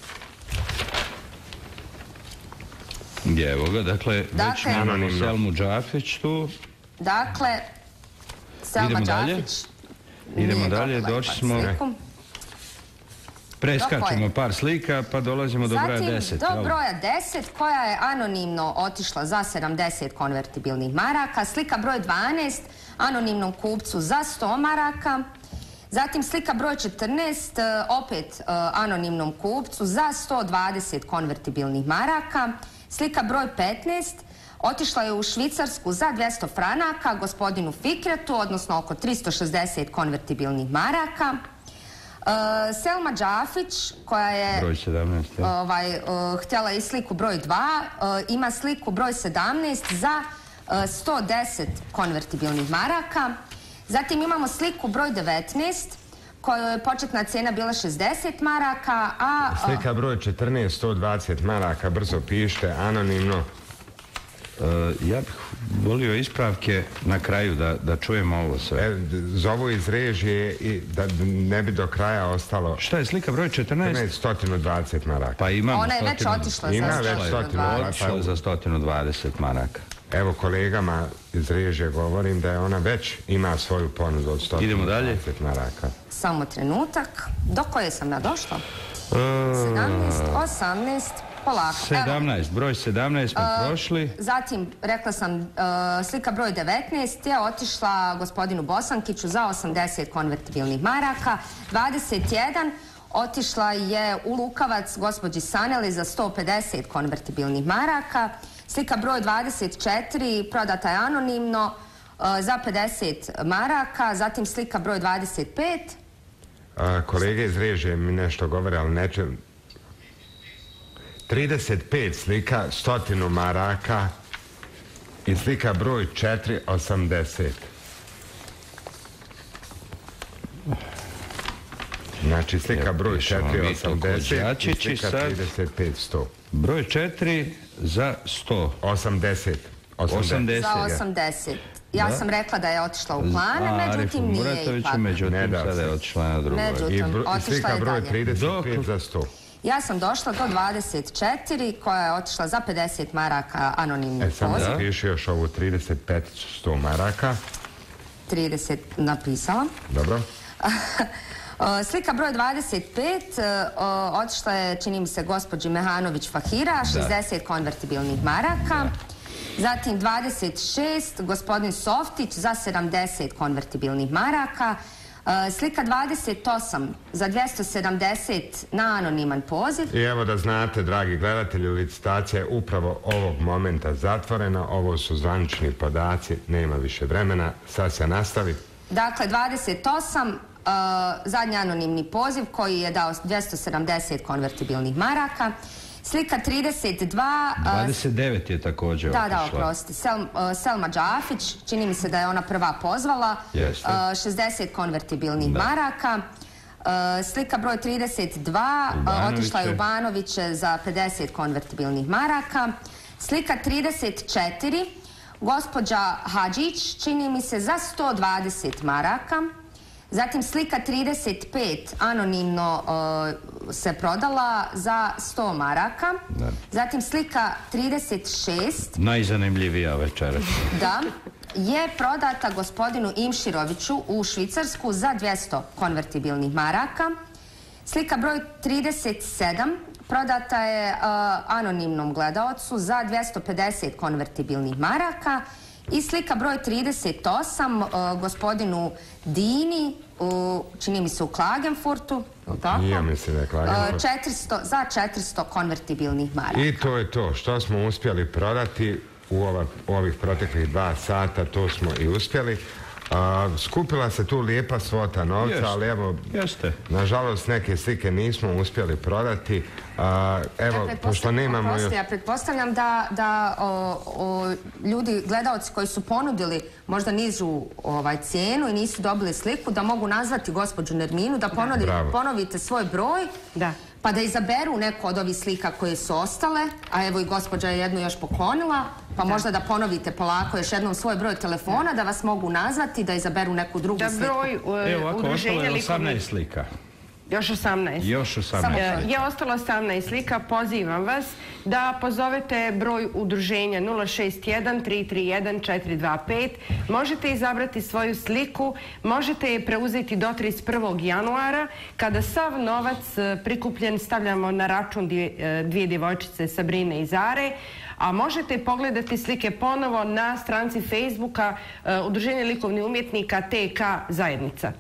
Evo ga, dakle, već Dakle, imamo Selmu Džafić tu. Dakle, Selma Idemo dalje. Džafić. Idemo nije dalje, dobila došli ipak smo... sliku. Preskačemo Do par slika pa dolazimo do broja Zatim, deset. do jel? broja deset, koja je anonimno otišla za sedamdeset konvertibilnih maraka. Slika broj dvanaest, anonimnom kupcu za sto maraka. Zatim slika broj četrnaest, e, opet e, anonimnom kupcu za sto dvadeset konvertibilnih maraka. Slika broj petnaest, otišla je u Švicarsku za dvjesto franaka gospodinu Fikretu, odnosno oko tristo šezdeset konvertibilnih maraka. Uh, Selma Džafić, koja je Broj sedamnaest, ja. ovaj, uh, htjela i sliku broj dva, uh, ima sliku broj sedamnaest za uh, sto deset konvertibilnih maraka. Zatim imamo sliku broj devetnaest, kojoj je početna cijena bila šezdeset maraka, a... uh, Slika broj četrnaest, sto dvadeset maraka, brzo pišite, anonimno. Uh, ja bih volio ispravke na kraju da, da čujemo ovo sve. E, zovu iz režije i da ne bi do kraja ostalo... Šta je slika broj četrnaest? sto dvadeset maraka. Pa imamo Ona je već stotinu- otišla Ima za već sto stotinu dvadeset. Otišla za sto dvadeset maraka. Evo kolegama iz režije govorim da je ona već ima svoju ponudu od sto dvadeset maraka. Samo trenutak. Do koje sam ja došla? Uh, sedamnaest, osamnaest, polako. Evo. sedamnaest, broj sedamnaest smo Uh, prošli. Zatim, rekla sam, uh, slika broj devetnaest je otišla gospodinu Bosankiću za osamdeset konvertibilnih maraka. dvadeset jedan otišla je u Lukavac gospođi Saneli za sto pedeset konvertibilnih maraka. Slika broj dvadeset četiri prodata je anonimno uh, za pedeset maraka. Zatim slika broj dvadeset pet. A, kolege iz režije mi nešto govore, ali neće... trideset pet slika, stotinu maraka i slika broj četiri, osamdeset. Znači slika broj četiri, osamdeset i slika trideset pet, sto. Broj četiri za sto. osamdeset. osamdeset. Za osamdeset. Ja Da. sam rekla da je otišla u plane, A, međutim Arifu nije Muratoviću, ipak. međutim Ne da sada je se. otišla na drugo. Međutim, I, bro, i otišla slika je broj dalje. trideset pet Dok- za sto. Ja sam došla do dvadeset četiri koja je otišla za pedeset maraka anonimni E, samo poziv. zapiši još ovu trideset pet, sto maraka. trideset napisala. Dobro. Uh, Slika broj dvadeset pet uh, otišla je, čini mi se, gospođi Mehanović Fahira, šezdeset konvertibilnih maraka. Zatim dvadeset šest, gospodin Softić za sedamdeset konvertibilnih maraka. Uh, Slika dvadeset osam za dvjesto sedamdeset na anoniman poziv. I evo da znate, dragi gledatelji, licitacija je upravo ovog momenta zatvorena. Ovo su zvanični podaci, nema više vremena. Sad se nastavi. Dakle, dvadeset osam, uh, zadnji anonimni poziv koji je dao dvjesto sedamdeset konvertibilnih maraka. Slika trideset dva... uh, dvadeset devet je također Da, da, otišla. oprosti. Sel, uh, Selma Džafić, čini mi se da je ona prva pozvala. Jeste. Uh, šezdeset konvertibilnih maraka. Uh, slika broj trideset dva, uh, Ubanoviće. otišla je u Banoviće za pedeset konvertibilnih maraka. Slika trideset četiri, gospođa Hadžić, čini mi se za sto dvadeset maraka. Zatim slika trideset pet anonimno uh, se prodala za sto maraka. Da. Zatim slika trideset šest, Najzanimljivija večeras. da, je prodata gospodinu Imširoviću u Švicarsku za dvjesto konvertibilnih maraka. Slika broj trideset sedam prodata je uh, anonimnom gledaocu za dvjesto pedeset konvertibilnih maraka. I slika broj trideset osam uh, gospodinu Dini, u, čini mi se u Klagenfurtu, je li tako? Ja mislim da je Klagenfurt. Uh, četiristo, za četiristo konvertibilnih maraka. I to je to. Što smo uspjeli prodati u, ova, u ovih proteklih dva sata, to smo i uspjeli. A, skupila se tu lijepa svota novca, Jeste. ali evo, Jeste. nažalost neke slike nismo uspjeli prodati. A, evo, Ja pošto nemamo još... oprosti, ja pretpostavljam da, da o, o, ljudi, gledaoci koji su ponudili možda nižu ovaj, cijenu i nisu dobili sliku, da mogu nazvati gospođu Nerminu, da ponudi, Bravo. ponovite svoj broj. Da. pa da izaberu neku od ovih slika koje su ostale, a evo i gospođa je jednu još poklonila, pa možda da ponovite polako još jednom svoj broj telefona, da vas mogu nazvati, da izaberu neku drugu sliku. Da broj udruženja likovnih... osamnaest slika. Još osamnaest. Još osamnaest. Je ostalo osamnaest slika. Pozivam vas da pozovete broj udruženja nula šest jedan tri tri jedan četiri dva pet. Možete izabrati svoju sliku, možete je preuzeti do trideset prvog januara, kada sav novac prikupljen stavljamo na račun dvije djevojčice Sabrine i Zare, a možete pogledati slike ponovo na stranci Facebooka Udruženja likovnih umjetnika T K Zajednica.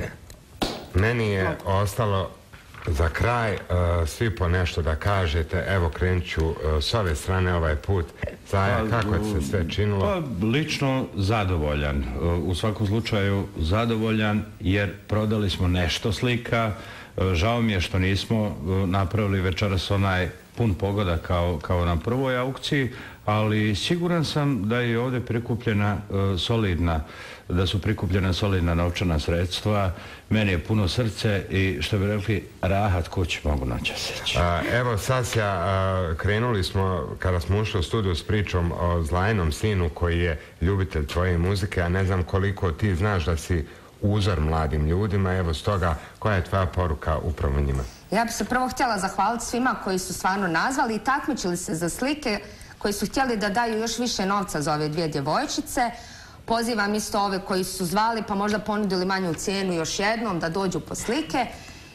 Meni je ostalo za kraj uh, svi po nešto da kažete. Evo, krenut ću uh, s ove strane ovaj put. Zaja, kako je se sve činilo? Pa, lično zadovoljan. Uh, u svakom slučaju zadovoljan jer prodali smo nešto slika. Uh, žao mi je što nismo uh, napravili večeras onaj pun pogoda kao, kao na prvoj aukciji, ali siguran sam da je ovdje prikupljena uh, solidna da su prikupljena solidna novčana sredstva. Meni je puno srce i što bi rekli, rahat kući mogu noćas reći. Evo, Sasja, krenuli smo, kada smo ušli u studiju s pričom o Zlajinom sinu koji je ljubitelj tvoje muzike, a ne znam koliko ti znaš da si uzor mladim ljudima. Evo, stoga, koja je tvoja poruka upravo njima? Ja bih se prvo htjela zahvaliti svima koji su stvarno nazvali i takmičili se za slike, koji su htjeli da daju još više novca za ove dvije djevojčice. Pozivam isto ove koji su zvali pa možda ponudili manju cijenu još jednom da dođu po slike.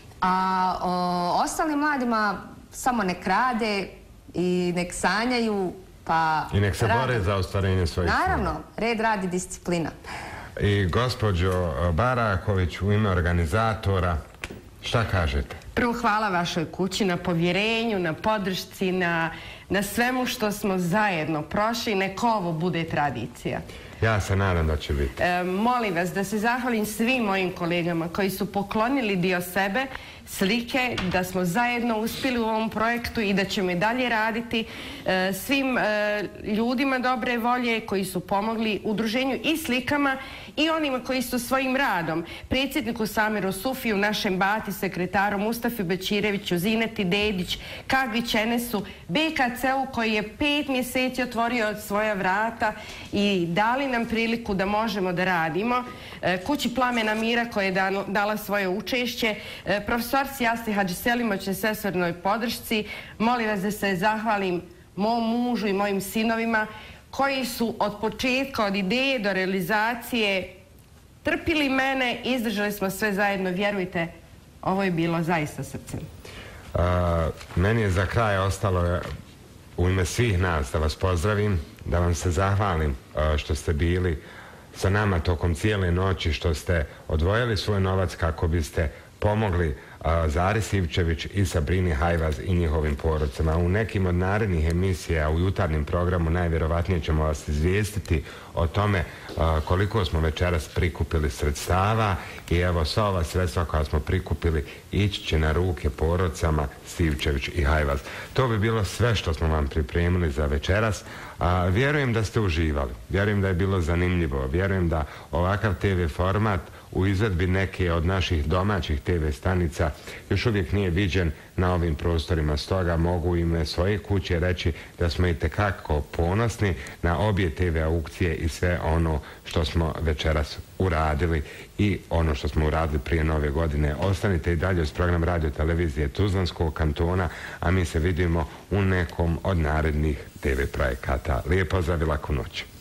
A o, ostalim mladima samo nek rade i nek sanjaju pa... I nek se bore za ostvarenje svojih snova. Naravno, red, rad i disciplina. I gospođo Baraković, u ime organizatora, šta kažete? Prvo, hvala vašoj kući na povjerenju, na podršci, na, na svemu što smo zajedno prošli. Neka ovo bude tradicija. Ja se nadam da će biti. E, molim vas da se zahvalim svim mojim kolegama koji su poklonili dio sebe, slike, da smo zajedno uspjeli u ovom projektu i da ćemo i dalje raditi. E, svim e, ljudima dobre volje koji su pomogli udruženju i slikama i onima koji su svojim radom, predsjedniku Samiru Sufiju, našem bati, sekretaru Mustafi Bečireviću, Zineti Dedić, Kagvić Enesu, B K C-u koji je pet mjeseci otvorio svoja vrata i dali nam priliku da možemo da radimo, kući Plamena Mira koja je dala svoje učešće, profesorci Jasni Hadžiselimoć na svesrdnoj podršci. Molim vas da se zahvalim mom mužu i mojim sinovima koji su od početka, od ideje do realizacije trpili mene, izdržali smo sve zajedno, vjerujte, ovo je bilo zaista srcem. A, meni je za kraj ostalo u ime svih nas da vas pozdravim, da vam se zahvalim a, što ste bili sa nama tokom cijele noći, što ste odvojili svoj novac kako biste pomogli a, Zari Sivčević i Sabrini Hajvaz i njihovim porodcima. U nekim od narednih emisija u jutarnjem programu najvjerovatnije ćemo vas izvijestiti o tome a, koliko smo večeras prikupili sredstava i evo sva ova sredstva koja smo prikupili ići će na ruke porodcama Sivčević i Hajvaz. To bi bilo sve što smo vam pripremili za večeras. A, vjerujem da ste uživali, vjerujem da je bilo zanimljivo, vjerujem da ovakav te ve format u izvedbi neke od naših domaćih te ve stanica još uvijek nije viđen na ovim prostorima. Stoga mogu ime svoje kuće reći da smo itekako ponosni na obje te ve aukcije i sve ono što smo večeras uradili i ono što smo uradili prije nove godine. Ostanite i dalje uz program radio televizije Tuzlanskog kantona, a mi se vidimo u nekom od narednih te ve projekata. Lijep pozdrav i laku noć.